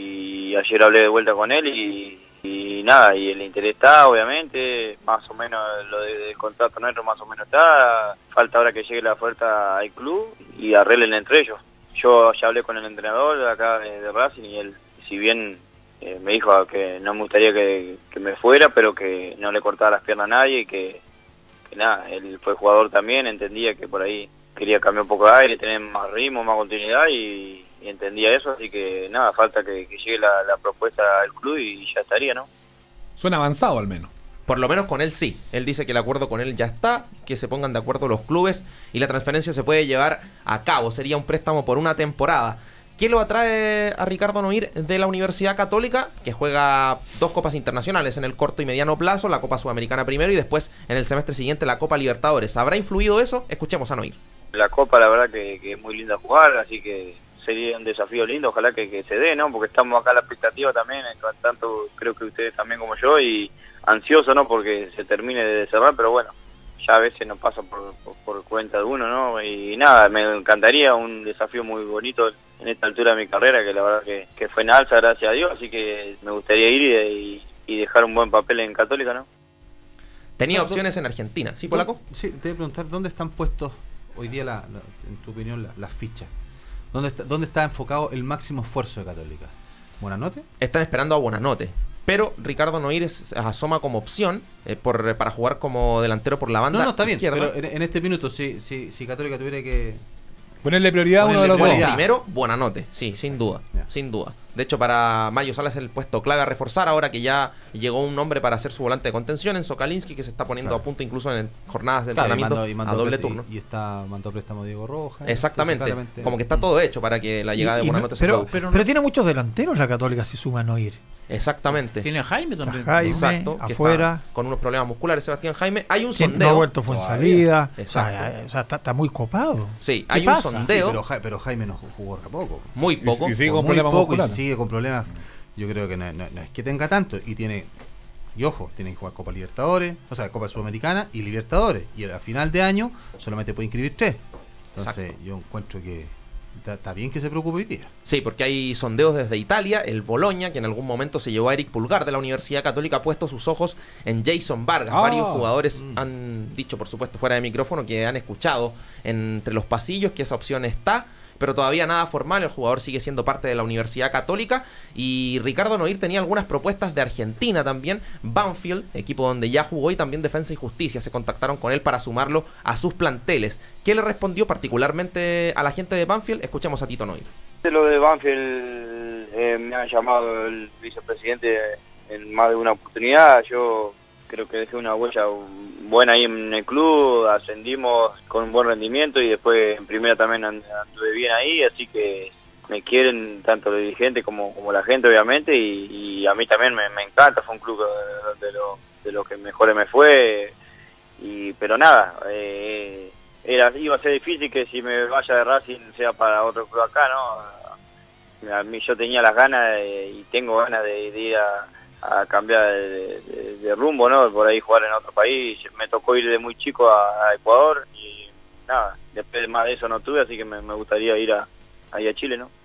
y ayer hablé de vuelta con él y, y nada, y el interés está, obviamente, más o menos lo de- del contrato nuestro más o menos está. Falta ahora que llegue la oferta al club y arreglen entre ellos. Yo ya hablé con el entrenador de acá de, de Racing, y él, si bien eh, me dijo que no me gustaría que, que me fuera, pero que no le cortaba las piernas a nadie, y que, que nada, él fue jugador también, entendía que por ahí quería cambiar un poco de aire, tener más ritmo, más continuidad, y, y entendía eso, así que nada, falta que, que llegue la, la propuesta al club y ya estaría, ¿no? Suena avanzado al menos. Por lo menos con él sí. Él dice que el acuerdo con él ya está, que se pongan de acuerdo los clubes y la transferencia se puede llevar a cabo. Sería un préstamo por una temporada. ¿Qué lo atrae a Ricardo Noir de la Universidad Católica? Que juega dos copas internacionales en el corto y mediano plazo, la Copa Sudamericana primero y después en el semestre siguiente la Copa Libertadores. ¿Habrá influido eso? Escuchemos a Noir. La Copa, la verdad que, que es muy linda jugar, así que sería un desafío lindo, ojalá que, que se dé, ¿no? Porque estamos acá a la expectativa también, tanto creo que ustedes también como yo, y ansioso, ¿no? Porque se termine de cerrar, pero bueno, ya a veces no pasa por, por, por cuenta de uno, ¿no? Y nada, me encantaría, un desafío muy bonito en esta altura de mi carrera, que la verdad que, que fue en alza, gracias a Dios, así que me gustaría ir y, y dejar un buen papel en Católica, ¿no? Tenía No, opciones en Argentina, ¿sí, Polaco? Sí, te voy a preguntar, ¿dónde están puestos hoy día, la, la- en tu opinión, la- las fichas? ¿Dónde está, ¿Dónde está enfocado el máximo esfuerzo de Católica? ¿Buenanote? Están esperando a Buenanote. Pero Ricardo Noir es- asoma como opción eh, por, para jugar como delantero por la banda No, no, está bien, izquierda. pero en, en este minuto, si, si, si Católica tuviera que... Ponerle prioridad a uno de los dos. Bueno, primero, Buenanote, sí, sin duda, sin duda. De hecho, para Mario Salas es el puesto clave a reforzar ahora que ya llegó un nombre para hacer su volante de contención en Sokalinsky, que se está poniendo Claro. a punto incluso en jornadas de Claro, y entrenamiento mandó- y mandó a doble pré- turno. Y, y está mandó préstamo Diego Rojas. Exactamente, entonces, claramente- como que está todo hecho para que la llegada Y- de y no- Buenanote se pero, produzca. pero, pero tiene muchos delanteros la Católica si suma no ir. Exactamente. Tiene a Jaime también. A Jaime, Exacto, que afuera. está con unos problemas musculares Sebastián Jaime. Hay un Que sondeo. no ha vuelto fue en salida. O Exacto. sea, o sea, está, está muy copado. Sí, ¿Qué hay un pasa? sondeo. Sí, pero, Ja- pero Jaime no jugó re poco. Muy poco. Y- y sigue con Muy problemas poco y musculares. sigue con problemas. Yo creo que no, no- no es que tenga tanto. Y tiene. Y ojo, tiene que jugar Copa Libertadores, o sea, Copa Sudamericana y Libertadores. Y a final de año solamente puede inscribir tres. Entonces, Exacto. yo encuentro que está, está bien que se preocupe hoy día. Sí, porque hay sondeos desde Italia, el Bologna, que en algún momento se llevó a Eric Pulgar de la Universidad Católica, ha puesto sus ojos en Jason Vargas. Ah. Varios jugadores han dicho, por supuesto, fuera de micrófono, que han escuchado entre los pasillos que esa opción está, pero todavía nada formal. El jugador sigue siendo parte de la Universidad Católica. Y Ricardo Noir tenía algunas propuestas de Argentina también. Banfield, equipo donde ya jugó, y también Defensa y Justicia se contactaron con él para sumarlo a sus planteles. ¿Qué le respondió particularmente a la gente de Banfield? Escuchemos a Tito Noir. De lo de Banfield, eh, me han llamado el vicepresidente en más de una oportunidad. Yo creo que dejé una huella buena ahí en el club, ascendimos con un buen rendimiento y después en primera también and- anduve bien ahí, así que me quieren tanto los dirigentes como, como la gente, obviamente, y, y a mí también me, me encanta. Fue un club de, de, lo, de lo que mejor me fue, y pero nada, eh, era iba a ser difícil que si me vaya de Racing sea para otro club acá, ¿no? A mí yo tenía las ganas de- y tengo ganas de, de ir a, a cambiar de, de- de rumbo, ¿no? Por ahí jugar en otro país. Me tocó ir de muy chico a, a Ecuador y nada, después más de eso no tuve, así que me, me gustaría ir a, ahí a Chile, ¿no?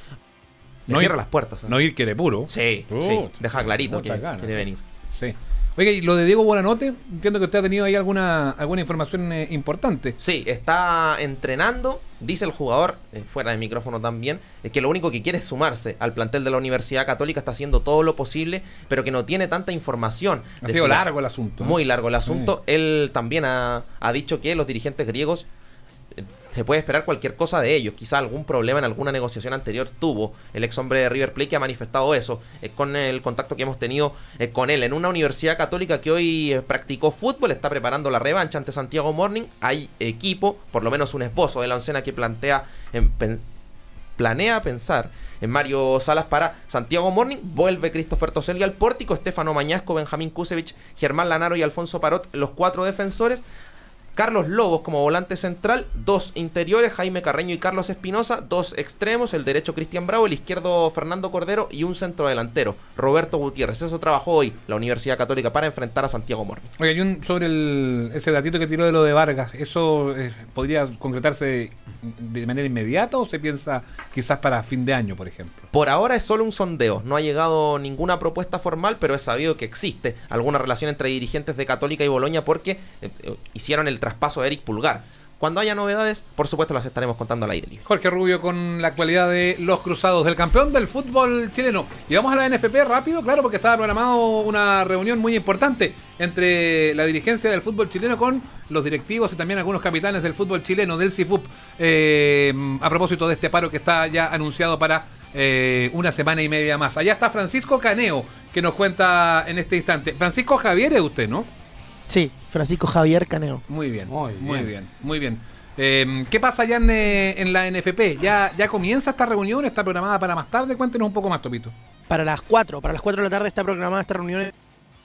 Le No cierra ir- las puertas. ¿eh? No ir quiere puro. Sí, Uh, sí, deja clarito que muchas ganas, quiere sí. venir. Sí. Oiga, y lo de Diego Buenanote, entiendo que usted ha tenido ahí alguna alguna información eh, importante. Sí, está entrenando, dice el jugador, eh, fuera de micrófono también, es que lo único que quiere es sumarse al plantel de la Universidad Católica, está haciendo todo lo posible, pero que no tiene tanta información. Ha De sido si la- largo el asunto. ¿eh? Muy largo el asunto. Él también ha, ha dicho que los dirigentes griegos eh, se puede esperar cualquier cosa de ellos. Quizá algún problema en alguna negociación anterior tuvo el ex hombre de River Plate, que ha manifestado eso eh, con el contacto que hemos tenido eh, con él. En una Universidad Católica que hoy eh, practicó fútbol, está preparando la revancha ante Santiago Morning. Hay equipo, por lo menos un esbozo de la oncena que plantea en pen- planea pensar en Mario Salas para Santiago Morning. Vuelve Christopher Toselli al pórtico, Estefano Mañasco, Benjamín Kusevich, Germán Lanaro y Alfonso Parot, los cuatro defensores. Carlos Lobos como volante central, dos interiores, Jaime Carreño y Carlos Espinosa, dos extremos, el derecho Cristian Bravo, el izquierdo Fernando Cordero y un centro delantero, Roberto Gutiérrez. Eso trabajó hoy la Universidad Católica para enfrentar a Santiago Morning. Oye, hay un sobre el, ese datito que tiró de lo de Vargas, ¿eso eh, podría concretarse de manera inmediata o se piensa quizás para fin de año, por ejemplo? Por ahora es solo un sondeo, no ha llegado ninguna propuesta formal, pero es sabido que existe alguna relación entre dirigentes de Católica y Boloña porque eh, eh, hicieron el traspaso de Eric Pulgar. Cuando haya novedades, por supuesto las estaremos contando al aire libre. Jorge Rubio con la actualidad de los Cruzados, del campeón del fútbol chileno. Y vamos a la N F P rápido, claro, porque estaba programado una reunión muy importante entre la dirigencia del fútbol chileno con los directivos y también algunos capitanes del fútbol chileno, del C I F U P, eh, a propósito de este paro que está ya anunciado para eh, una semana y media más. Allá está Francisco Caneo, que nos cuenta en este instante. Francisco Javier es usted, ¿no? Sí, Francisco Javier Caneo. Muy bien, muy bien, muy bien. Muy bien. Eh, ¿Qué pasa ya en, en la N F P? ¿Ya, ¿Ya comienza esta reunión? ¿Está programada para más tarde? Cuéntenos un poco más, Topito. Para las cuatro, para las cuatro de la tarde está programada esta reunión. F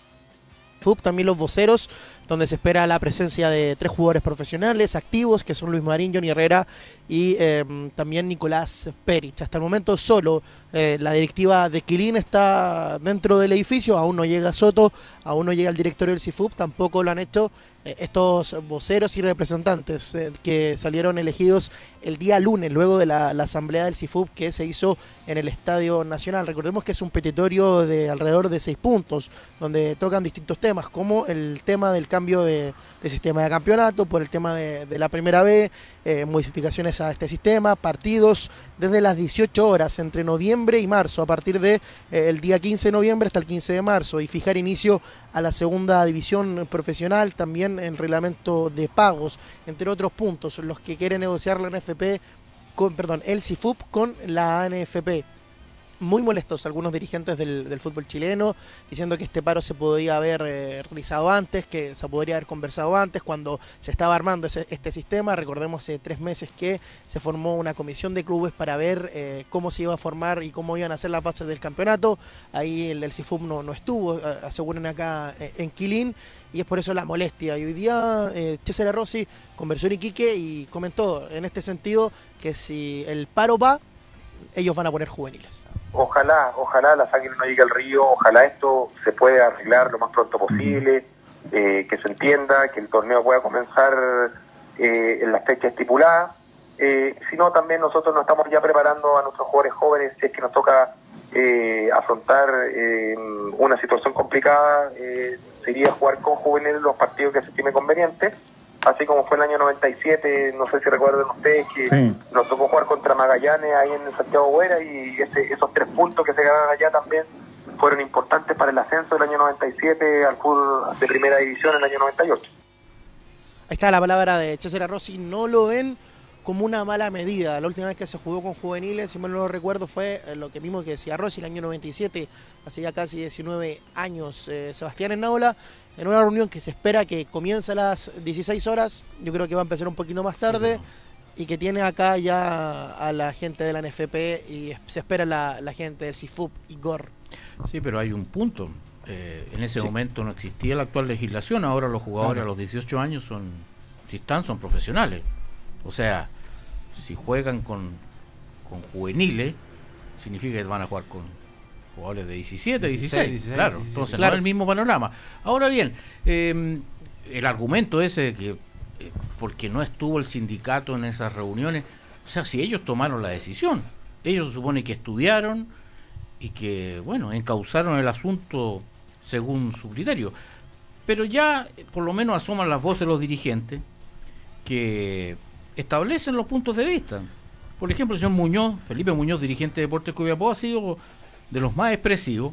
U P, también los voceros, donde se espera la presencia de tres jugadores profesionales activos, que son Luis Marín, Johnny Herrera y eh, también Nicolás Perich. Hasta el momento solo eh, la directiva de Quilín está dentro del edificio, aún no llega Soto, aún no llega el directorio del C I F U P, tampoco lo han hecho eh, estos voceros y representantes eh, que salieron elegidos el día lunes, luego de la, la asamblea del C I F U P que se hizo en el Estadio Nacional. Recordemos que es un petitorio de alrededor de seis puntos, donde tocan distintos temas, como el tema del cambio de, de sistema de campeonato, por el tema de, de la primera B, eh, modificaciones a este sistema, partidos desde las dieciocho horas entre noviembre y marzo, a partir de eh, el día quince de noviembre hasta el quince de marzo, y fijar inicio a la segunda división profesional, también en reglamento de pagos, entre otros puntos, los que quiere negociar la N F P con, perdón, el C I F U P con la A N F P. Muy molestos algunos dirigentes del, del fútbol chileno, diciendo que este paro se podría haber eh, realizado antes, que se podría haber conversado antes, cuando se estaba armando ese, este sistema. Recordemos hace tres meses que se formó una comisión de clubes para ver eh, cómo se iba a formar y cómo iban a ser las bases del campeonato. Ahí el, el C I F U P no, no estuvo, aseguran acá eh, en Quilín, y es por eso la molestia. Y hoy día eh, César Rossi conversó en Iquique y comentó en este sentido que si el paro va, ellos van a poner juveniles. Ojalá, ojalá la sangre no llegue al río, ojalá esto se pueda arreglar lo más pronto posible, eh, que se entienda, que el torneo pueda comenzar eh, en la fecha estipulada. Eh, si no, también nosotros nos estamos ya preparando a nuestros jugadores jóvenes, si es que nos toca eh, afrontar eh, una situación complicada, eh, sería jugar con juveniles los partidos que se estime conveniente. Así como fue el año noventa y siete, no sé si recuerdan ustedes que sí, nos tocó jugar contra Magallanes ahí en Santiago Güera, y ese, esos tres puntos que se ganaron allá también fueron importantes para el ascenso del año noventa y siete al fútbol de primera división en el año noventa y ocho. Ahí está la palabra de César Rossi, no lo ven como una mala medida. La última vez que se jugó con juveniles, si mal no lo recuerdo, fue lo que mismo que decía Rossi, el año noventa y siete, hace ya casi diecinueve años. Eh, Sebastián Ennaola, en una reunión que se espera que comience a las dieciséis horas, yo creo que va a empezar un poquito más tarde, sí, no. Y que tiene acá ya a la gente de la N F P y se espera la, la gente del C I F U P y G O R. Sí, pero hay un punto. Eh, en ese sí. momento no existía la actual legislación, ahora los jugadores claro. a los dieciocho años son, si están, son profesionales. O sea, si juegan con, con juveniles, significa que van a jugar con jugadores de diecisiete, dieciséis, dieciséis, claro, dieciséis, entonces claro. no es el mismo panorama. Ahora bien, eh, el argumento ese que eh, porque no estuvo el sindicato en esas reuniones, o sea, si ellos tomaron la decisión, ellos se supone que estudiaron y que, bueno, encauzaron el asunto según su criterio, pero ya por lo menos asoman las voces de los dirigentes que establecen los puntos de vista. Por ejemplo, el señor Muñoz, Felipe Muñoz, dirigente de Deportes Copiapó, ha sido de los más expresivos,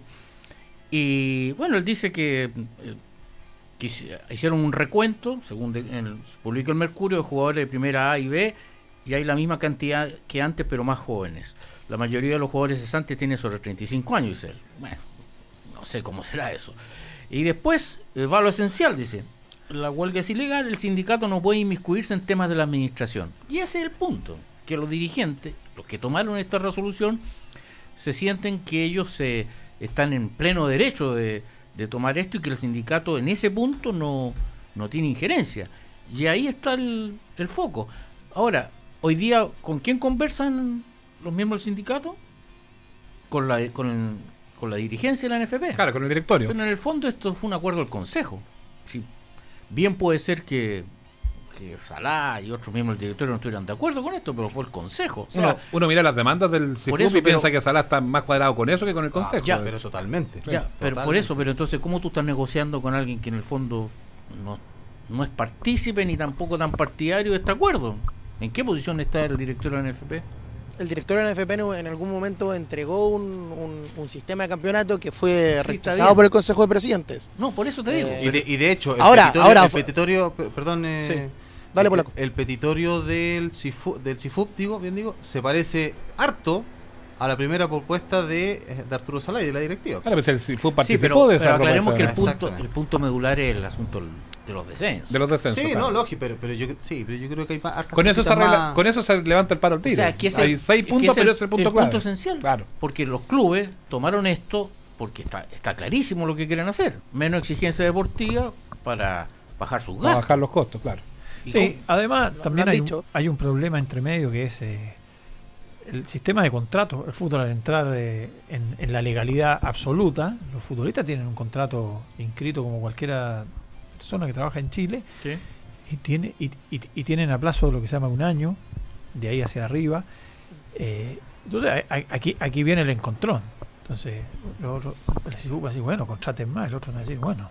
y bueno, él dice que, que hicieron un recuento, según de, el, publicó el Mercurio, de jugadores de primera A y B, y hay la misma cantidad que antes, pero más jóvenes. La mayoría de los jugadores cesantes tienen sobre treinta y cinco años, dice él. Bueno, no sé cómo será eso. Y después eh, va a lo esencial, dice: la huelga es ilegal, el sindicato no puede inmiscuirse en temas de la administración. Y ese es el punto, que los dirigentes, los que tomaron esta resolución, se sienten que ellos eh, están en pleno derecho de, de tomar esto, y que el sindicato en ese punto no, no tiene injerencia. Y ahí está el, el foco. Ahora, hoy día, ¿con quién conversan los miembros del sindicato? Con la, con, con la dirigencia de la N F P. Claro, con el directorio. Pero en el fondo esto fue un acuerdo del Consejo. Sí, bien puede ser que, que Salá y otros miembros del directorio no estuvieran de acuerdo con esto, pero fue el Consejo. O sea, uno, uno mira las demandas del C I F U eso, y piensa pero- que Salá está más cuadrado con eso que con el Consejo. Ah, ya, pero totalmente. Ya, pero por eso, pero entonces, ¿cómo tú estás negociando con alguien que en el fondo no, no es partícipe ni tampoco tan partidario de este acuerdo? ¿En qué posición está el director de la N F P? El director de la N F P en en algún momento entregó un, un- un sistema de campeonato que fue Sí, está rechazado bien. por el Consejo de Presidentes. No, por eso te digo. Eh, Y de, y de hecho, el ahora, petitorio, ahora el fue- petitorio, per- perdón, eh, Sí. Dale, el, Polaco. el petitorio del C I F U, del C I F U, digo, bien digo, se parece harto a la primera propuesta de, eh, de Arturo Salá y de la directiva. Claro, pues el C I F U Sí, participó pero, de esa pero aclaremos que el propuesta. punto, el punto medular es el asunto de los descensos. De los descensos. Sí, claro. no, lógico, pero, pero yo sí, pero yo creo que hay más hartas Con eso, se cositas arregla- más- con eso se levanta el paro al tiro. O sea, que es Hay el- seis que puntos, es pero es el punto el clave. punto esencial. Claro. Porque los clubes tomaron esto porque está, está clarísimo lo que quieren hacer. Menos exigencia deportiva para bajar sus Para gastos. bajar los costos, claro. ¿Y Sí, cómo? además Lo- también lo han hay un, dicho. hay un problema entre medio que es eh, el sistema de contratos. El fútbol al entrar eh, en, en la legalidad absoluta, los futbolistas tienen un contrato inscrito como cualquiera persona que trabaja en Chile Sí. y tiene y, y- y tienen a plazo de lo que se llama un año, de ahí hacia arriba. Eh, entonces a- a- aquí aquí viene el encontrón. Entonces lo otro- el C I F U va a decir, bueno, contraten más, el otro va a decir, bueno,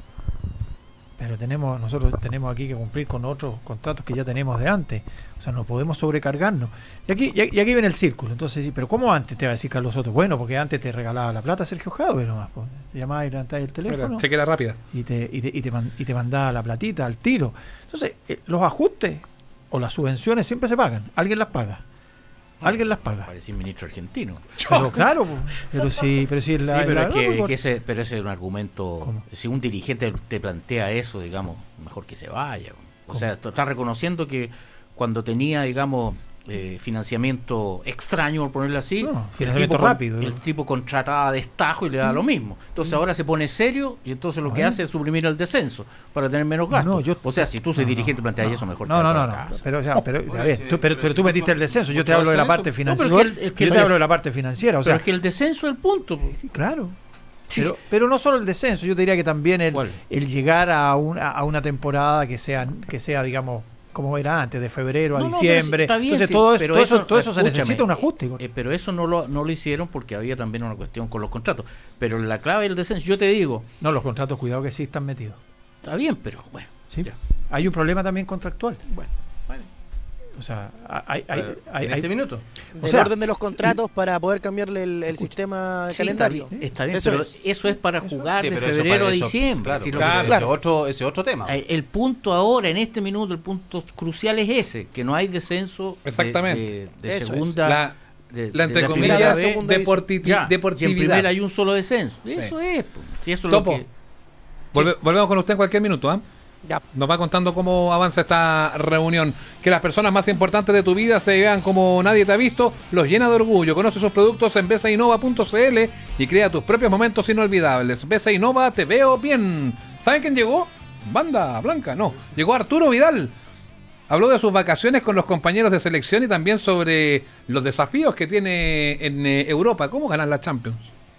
pero tenemos nosotros tenemos aquí que cumplir con otros contratos que ya tenemos de antes, o sea, no podemos sobrecargarnos. Y aquí y aquí viene el círculo. Entonces, sí, pero ¿cómo antes? Te va a decir Carlos Soto. Bueno, porque antes te regalaba la plata Sergio Jadwe nomás, pues. Te llamabas y levantabas el teléfono. Era chequera rápida. Y te, y te, y te, man- y te mandaba la platita al tiro. Entonces, eh, los ajustes o las subvenciones siempre se pagan. Alguien las paga. Alguien las paga. Parece un ministro argentino. Pero claro, pues, pero sí, pero sí, la, Sí, pero, la- es que, por- que ese, pero ese es un argumento. ¿Cómo? Si un dirigente te plantea eso, digamos, mejor que se vaya. O ¿Cómo? sea, está reconociendo que cuando tenía, digamos, eh, financiamiento extraño, por ponerlo así, No, el, financiamiento tipo con- rápido. el tipo contrataba destajo y le da lo mismo. Entonces ahora se pone serio y entonces lo que Bueno. hace es suprimir el descenso para tener menos gastos. No, yo- o sea, si tú soy no, dirigente y planteas no, eso, mejor No, te no, vas no, para no. casa. Pero, o sea, pero, a ver, Oye, tú, pero, pero tú metiste el descenso. Yo te ¿por qué hablo de la va a hacer parte eso? financiera. No, pero es que el- el que yo el te hablo des- de la parte financiera. O Pero sea, es que el descenso es el punto. claro. Sí. Pero, pero no solo el descenso, yo te diría que también el, ¿Cuál? el llegar a una, a una temporada que sea, que sea, digamos, como era antes, de febrero a No, no, pero diciembre. sí, está bien, Entonces sí, todo, eso, pero todo eso, eso- todo eso se escúchame, necesita un ajuste. eh, eh, pero eso no lo, no lo hicieron porque había también una cuestión con los contratos. Pero la clave del descenso, yo te digo, No, los contratos, cuidado que sí están metidos. está bien, pero bueno. ¿Sí? Ya. Hay un problema también contractual. Bueno, bueno. O sea, hay... hay, Pero, hay- en hay- este minuto. o Del sea, orden de los contratos para poder cambiarle el, el sistema de Sí, calendario. Está bien, está bien, Eso pero es. eso es para jugar Sí, de pero eso febrero para a eso- diciembre. Claro, Si lo claro, que- ese claro. otro, ese otro tema. Eh, El punto ahora, en este minuto, el punto crucial es ese, que no hay descenso de- Exactamente. de, de Eso es. segunda... La- de- La de entre primera comillas B. segunda deporti- Ya, y en deportividad. primera hay un solo descenso. Eso es. pues. Si eso es Topo. lo que... Volve- Volvemos con usted en cualquier minuto, ¿ah? Ya. Nos va contando cómo avanza esta reunión. Que las personas más importantes de tu vida se vean como nadie te ha visto, los llena de orgullo. Conoce sus productos en besa innova punto c l y crea tus propios momentos inolvidables. Besa Innova, te veo bien. ¿Saben quién llegó? Banda Blanca, no. Llegó Arturo Vidal. Habló de sus vacaciones con los compañeros de selección y también sobre los desafíos que tiene en eh, Europa. ¿Cómo ganar la Champions?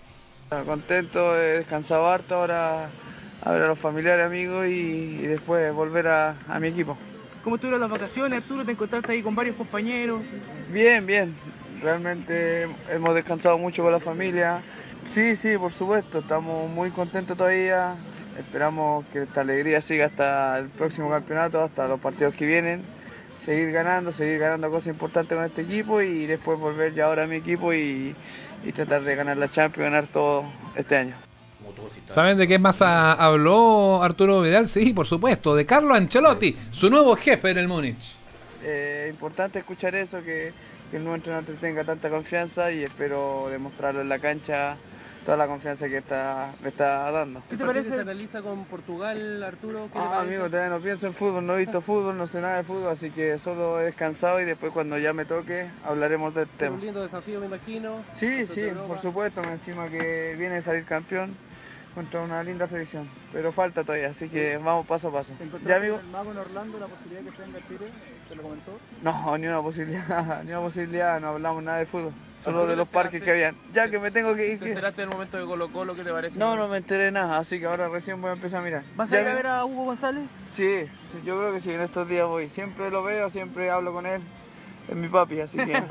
Contento, he descansado harto, ahora a ver a los familiares, amigos y, y después volver a, a mi equipo. ¿Cómo estuvieron las vacaciones, Arturo? ¿Te encontraste ahí con varios compañeros? Bien, bien, realmente hemos descansado mucho con la familia. Sí, sí, por supuesto, estamos muy contentos todavía, esperamos que esta alegría siga hasta el próximo campeonato, hasta los partidos que vienen, seguir ganando, seguir ganando cosas importantes con este equipo y después volver ya ahora a mi equipo y, y tratar de ganar la Champions, ganar todo este año. ¿Saben de qué más ha- habló Arturo Vidal? Sí, por supuesto, de Carlo Ancelotti, su nuevo jefe en el Múnich. Eh, importante escuchar eso, que, que el nuevo entrenador tenga tanta confianza y espero demostrarlo en la cancha, toda la confianza que está, me está dando. ¿Qué te parece? ¿Se analiza con Portugal, Arturo? ¿Qué te Ah, parece? amigo, todavía no pienso en fútbol, no he visto fútbol, no sé nada de fútbol, así que solo he descansado y después cuando ya me toque hablaremos del Es tema. un lindo desafío, me imagino. Sí, Tanto sí, de Europa. por supuesto, me encima que viene a salir campeón, contra una linda selección, pero falta todavía, así que vamos paso a paso. ¿Ya, amigo? ¿El mago en Orlando la posibilidad de que se venga al Chile? ¿Se lo comentó? No, ni una posibilidad, ni una posibilidad, no hablamos nada de fútbol, solo de los parques que habían. Ya que me tengo que ir. ¿Te enteraste del momento de Colo Colo? ¿Qué te parece? No, no me enteré de nada, así que ahora recién voy a empezar a mirar. ¿Vas a ir a ver a Hugo González? Sí, sí, yo creo que sí, en estos días voy. Siempre lo veo, siempre hablo con él. Es mi papi, así que...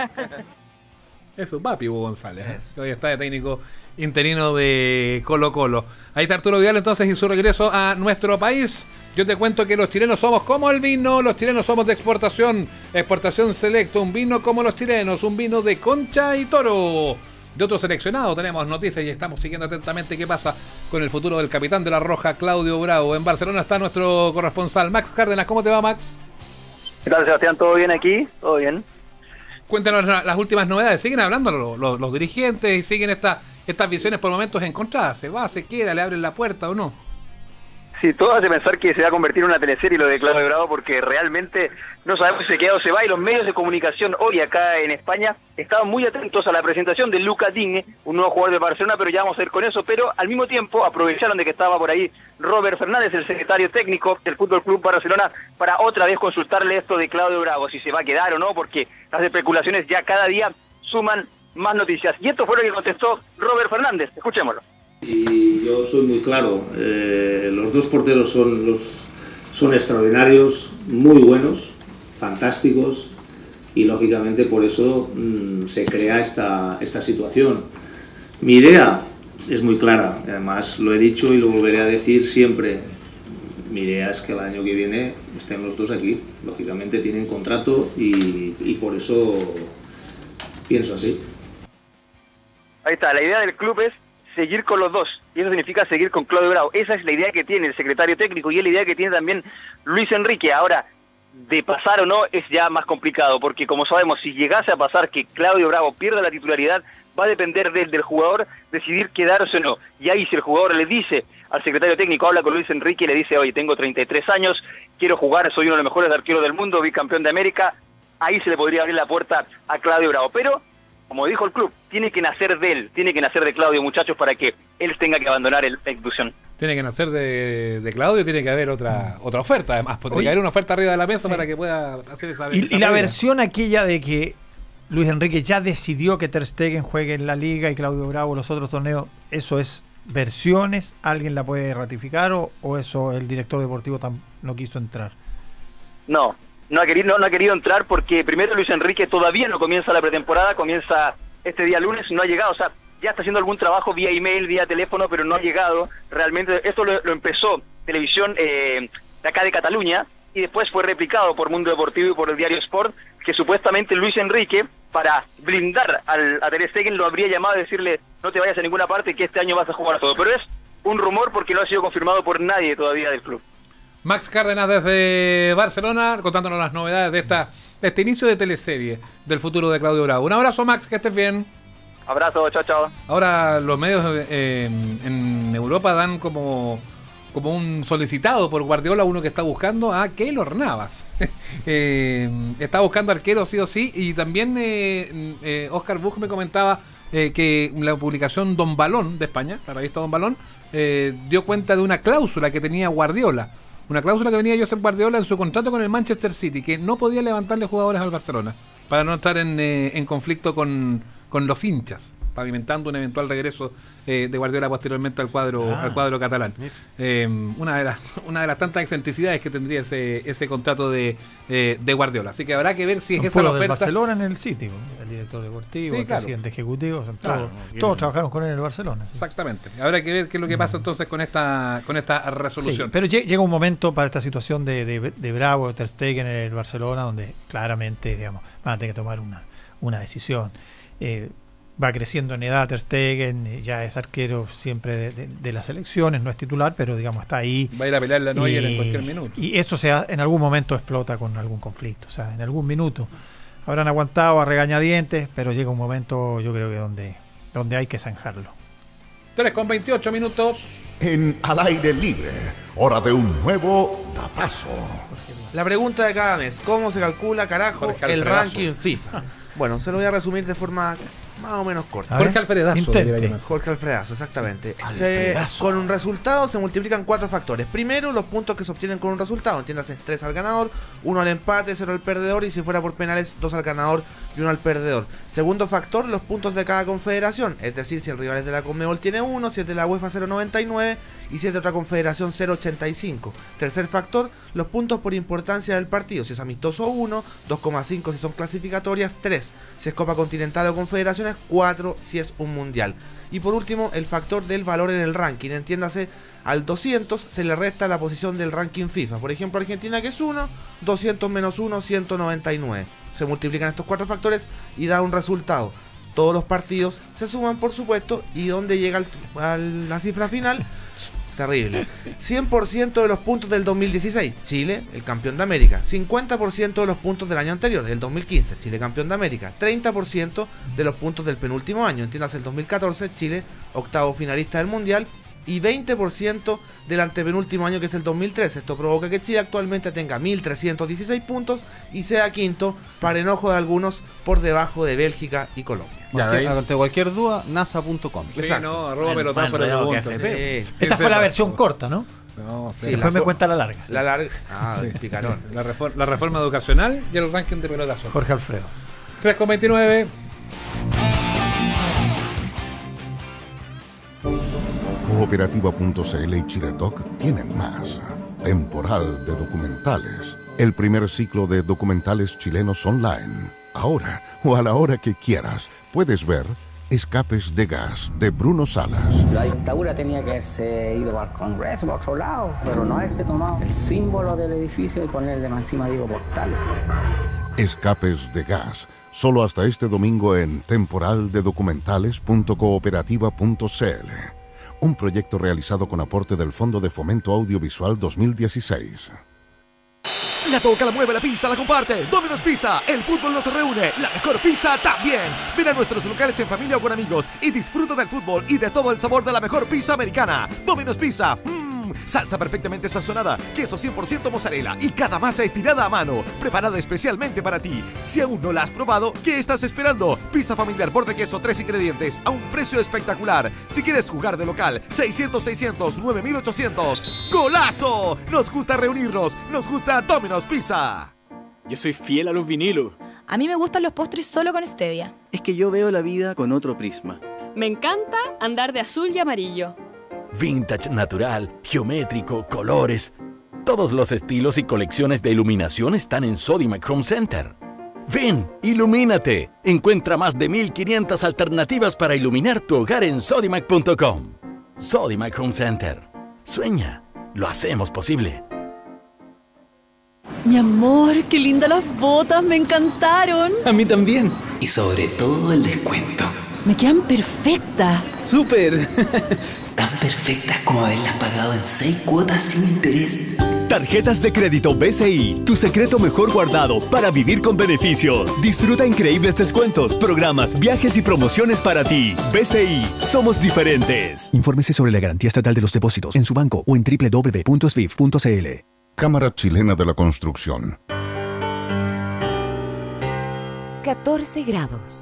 Es su papi, Hugo González, ¿eh? Que hoy está de técnico interino de Colo Colo. Ahí está Arturo Vidal entonces y su regreso a nuestro país. Yo te cuento que los chilenos somos como el vino, los chilenos somos de exportación, exportación selecto, un vino como los chilenos, un vino de Concha y Toro. De otro seleccionado tenemos noticias y estamos siguiendo atentamente qué pasa con el futuro del capitán de la Roja, Claudio Bravo. En Barcelona está nuestro corresponsal Max Cárdenas. ¿Cómo te va, Max? ¿Qué tal, Sebastián? ¿Todo bien aquí? ¿Todo bien? Cuéntanos las últimas novedades. ¿Siguen hablando los, los, los dirigentes y siguen esta, estas visiones por momentos encontradas? ¿Se va, se queda, le abren la puerta o no? Sí, todo hace pensar que se va a convertir en una teleserie lo de Claudio Bravo, porque realmente no sabemos si se queda o se va, y los medios de comunicación hoy acá en España estaban muy atentos a la presentación de Lucas Digne, un nuevo jugador de Barcelona, pero ya vamos a ir con eso. Pero al mismo tiempo aprovecharon de que estaba por ahí Robert Fernández, el secretario técnico del Fútbol Club Barcelona, para otra vez consultarle esto de Claudio Bravo, si se va a quedar o no, porque las especulaciones ya cada día suman más noticias. Y esto fue lo que contestó Robert Fernández. Escuchémoslo. Y yo soy muy claro, eh, los dos porteros son, los, son extraordinarios, muy buenos, fantásticos, y lógicamente por eso mmm, se crea esta, esta situación. Mi idea es muy clara, además lo he dicho y lo volveré a decir siempre. Mi idea es que el año que viene estén los dos aquí, lógicamente tienen contrato y, y por eso pienso así. Ahí está, la idea del club es seguir con los dos, y eso significa seguir con Claudio Bravo. Esa es la idea que tiene el secretario técnico y es la idea que tiene también Luis Enrique. Ahora, de pasar o no es ya más complicado, porque como sabemos, si llegase a pasar que Claudio Bravo pierda la titularidad, va a depender del, del jugador decidir quedarse o no. Y ahí si el jugador le dice al secretario técnico, habla con Luis Enrique y le dice, oye, tengo treinta y tres años, quiero jugar, soy uno de los mejores arqueros del mundo, bicampeón de América, ahí se le podría abrir la puerta a Claudio Bravo. Pero, como dijo el club, tiene que nacer de él, tiene que nacer de Claudio, muchachos, para que él tenga que abandonar el, la institución. Tiene que nacer de, de Claudio, tiene que haber otra otra oferta, además, tiene Oye, que haber una oferta arriba de la mesa, sí, para que pueda hacer esa... Y, esa y la versión aquella de que Luis Enrique ya decidió que Ter Stegen juegue en la Liga y Claudio Bravo los otros torneos, ¿eso es versiones? ¿Alguien la puede ratificar o, o eso el director deportivo tam, no quiso entrar? No. No ha, querido, no, no ha querido entrar porque primero Luis Enrique todavía no comienza la pretemporada, comienza este día lunes, no ha llegado, o sea, ya está haciendo algún trabajo vía email, vía teléfono, pero no ha llegado. Realmente esto lo, lo empezó Televisión eh, de acá de Cataluña y después fue replicado por Mundo Deportivo y por el diario Sport, que supuestamente Luis Enrique, para blindar al, a Ter Stegen, lo habría llamado a decirle no te vayas a ninguna parte, que este año vas a jugar todo. Pero es un rumor porque no ha sido confirmado por nadie todavía del club. Max Cárdenas desde Barcelona, contándonos las novedades de esta de este inicio de teleserie del futuro de Claudio Bravo. Un abrazo, Max, que estés bien. Abrazo, chao, chao. Ahora los medios eh, en Europa dan como, como un solicitado por Guardiola, uno que está buscando a Keylor Navas. eh, está buscando arquero sí o sí, y también eh, eh, Oscar Buch me comentaba eh, que la publicación Don Balón de España, la revista Don Balón, eh, dio cuenta de una cláusula que tenía Guardiola. Una cláusula que tenía Josep Guardiola en su contrato con el Manchester City, que no podía levantarle jugadores al Barcelona para no estar en, eh, en conflicto con, con los hinchas, pavimentando un eventual regreso eh, de Guardiola posteriormente al cuadro ah, al cuadro catalán. Eh, una de las una de las tantas excentricidades que tendría ese ese contrato de, eh, de Guardiola. Así que habrá que ver si es esa la oferta. Del Barcelona en el City, el director deportivo, sí, el claro, presidente ejecutivo, son claro, todos, no, todos trabajaron con él en el Barcelona. ¿Sí? Exactamente. Habrá que ver qué es lo que pasa entonces con esta con esta resolución. Sí, pero llega un momento para esta situación de, de, de Bravo, de Ter Stegen en el Barcelona, donde claramente, digamos, van a tener que tomar una, una decisión. Eh, va creciendo en edad Ter Stegen, ya es arquero siempre de, de, de las selecciones, no es titular, pero digamos está ahí. Va a ir a pelear la Neuer en cualquier minuto. Y eso sea, en algún momento explota con algún conflicto, o sea, en algún minuto. Habrán aguantado a regañadientes, pero llega un momento, yo creo que donde, donde hay que zanjarlo. tres con veintiocho minutos. En Al Aire Libre, hora de un nuevo datazo. La pregunta de cada mes, ¿cómo se calcula, carajo, el ranking FIFA? Bueno, se lo voy a resumir de forma más o menos corta. Jorge Alfredazo. Jorge Alfredazo, exactamente. Alfredazo. Se, con un resultado se multiplican cuatro factores. Primero, los puntos que se obtienen con un resultado. Entiéndase, tres al ganador, uno al empate, cero al perdedor, y si fuera por penales, dos al ganador y uno al perdedor. Segundo factor, los puntos de cada confederación. Es decir, si el rival es de la Conmebol tiene uno, si es de la UEFA cero coma noventa y nueve y si es de otra confederación cero coma ochenta y cinco. Tercer factor, los puntos por importancia del partido. Si es amistoso uno, dos coma cinco si son clasificatorias, tres si es Copa Continental o Confederaciones, cuatro si es un Mundial. Y por último, el factor del valor en el ranking. Entiéndase, al doscientos se le resta la posición del ranking FIFA. Por ejemplo, Argentina, que es uno, doscientos menos uno, ciento noventa y nueve. Se multiplican estos cuatro factores y da un resultado. Todos los partidos se suman, por supuesto, y donde llega a la cifra final, terrible. cien por ciento de los puntos del dos mil dieciséis, Chile, el campeón de América. cincuenta por ciento de los puntos del año anterior, el dos mil quince, Chile, campeón de América. treinta por ciento de los puntos del penúltimo año, entiendas, el dos mil catorce, Chile, octavo finalista del Mundial. Y veinte por ciento del antepenúltimo año, que es el dos mil trece. Esto provoca que Chile actualmente tenga mil trescientos dieciséis puntos y sea quinto, para enojo de algunos, por debajo de Bélgica y Colombia. Ya, cualquier, ante cualquier duda, nasa punto com. Sí, no, arroba pelotazo de preguntas. Sí. Esta fue la versión corta, ¿no? No, sí, después me cuenta la larga. La larga. Ah, sí, picarón. Sí. La, reforma, la reforma educacional y el ranking de pelotazo. Jorge Alfredo. tres coma veintinueve. Cooperativa punto c l y Chiledoc tienen más. Temporal de documentales. El primer ciclo de documentales chilenos online. Ahora o a la hora que quieras, puedes ver Escapes de Gas de Bruno Salas. La dictadura tenía que haberse ido al Congreso, por otro lado, pero no haberse tomado el símbolo del edificio y ponerle más encima, digo, Portales. Escapes de Gas. Solo hasta este domingo en temporal de documentales punto cooperativa punto c l. Un proyecto realizado con aporte del Fondo de Fomento Audiovisual dos mil dieciséis. La toca, la mueve, la pizza, la comparte. Domino's Pizza, el fútbol nos reúne. La mejor pizza también. Ven a nuestros locales en familia o con amigos y disfruta del fútbol y de todo el sabor de la mejor pizza americana. Domino's Pizza. Mmm, salsa perfectamente sazonada, queso cien por ciento mozzarella y cada masa estirada a mano, preparada especialmente para ti. Si aún no la has probado, ¿qué estás esperando? Pizza familiar, borde queso, tres ingredientes, a un precio espectacular. Si quieres jugar de local, seiscientos seiscientos, nueve mil ochocientos. ¡Golazo! Nos gusta reunirnos, nos gusta Domino's Pizza. Yo soy fiel a los vinilos. A mí me gustan los postres solo con stevia. Es que yo veo la vida con otro prisma. Me encanta andar de azul y amarillo. Vintage, natural, geométrico, colores. Todos los estilos y colecciones de iluminación están en Sodimac Home Center. Ven, ilumínate. Encuentra más de mil quinientas alternativas para iluminar tu hogar en sodimac punto com. Sodimac Home Center. Sueña, lo hacemos posible. Mi amor, qué lindas las botas, me encantaron. A mí también. Y sobre todo el descuento. Me quedan perfectas. ¡Súper! Tan perfectas como haberlas pagado en seis cuotas sin interés. Tarjetas de crédito B C I, tu secreto mejor guardado para vivir con beneficios. Disfruta increíbles descuentos, programas, viajes y promociones para ti. B C I, somos diferentes. Infórmese sobre la garantía estatal de los depósitos en su banco o en doble u doble u doble u punto s v i f punto c l. Cámara Chilena de la Construcción. catorce grados.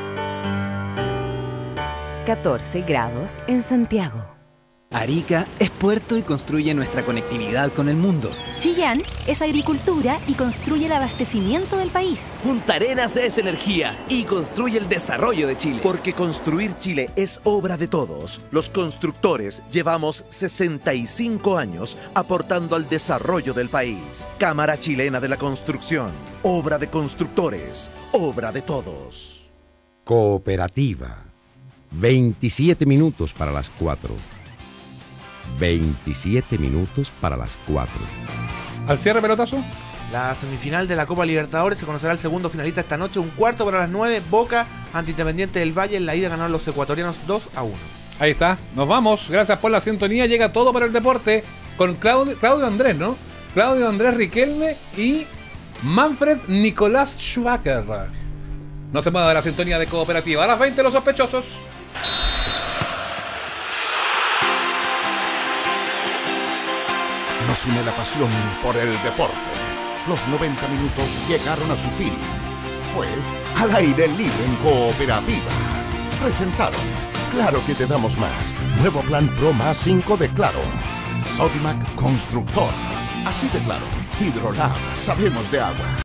catorce grados en Santiago. Arica es puerto y construye nuestra conectividad con el mundo. Chillán es agricultura y construye el abastecimiento del país. Punta Arenas es energía y construye el desarrollo de Chile. Porque construir Chile es obra de todos. Los constructores llevamos sesenta y cinco años aportando al desarrollo del país. Cámara Chilena de la Construcción. Obra de constructores. Obra de todos. Cooperativa. veintisiete minutos para las cuatro. veintisiete minutos para las cuatro. ¿Al cierre, pelotazo? La semifinal de la Copa Libertadores se conocerá el segundo finalista esta noche. Un cuarto para las nueve. Boca ante Independiente del Valle. En la ida ganaron los ecuatorianos dos a uno. Ahí está. Nos vamos. Gracias por la sintonía. Llega todo para el deporte con Claudio, Claudio Andrés, ¿no? Claudio Andrés Riquelme y Manfred Nicolás Schumacher. No se mueva de la sintonía de Cooperativa. A las veinte, los sospechosos. Nos une la pasión por el deporte. Los noventa minutos llegaron a su fin. Fue Al Aire Libre en Cooperativa. presentaron. Claro que te damos más. Nuevo plan Pro más cinco de Claro. Sodimac Constructor. Así de claro. Hidrolab. Sabemos de agua.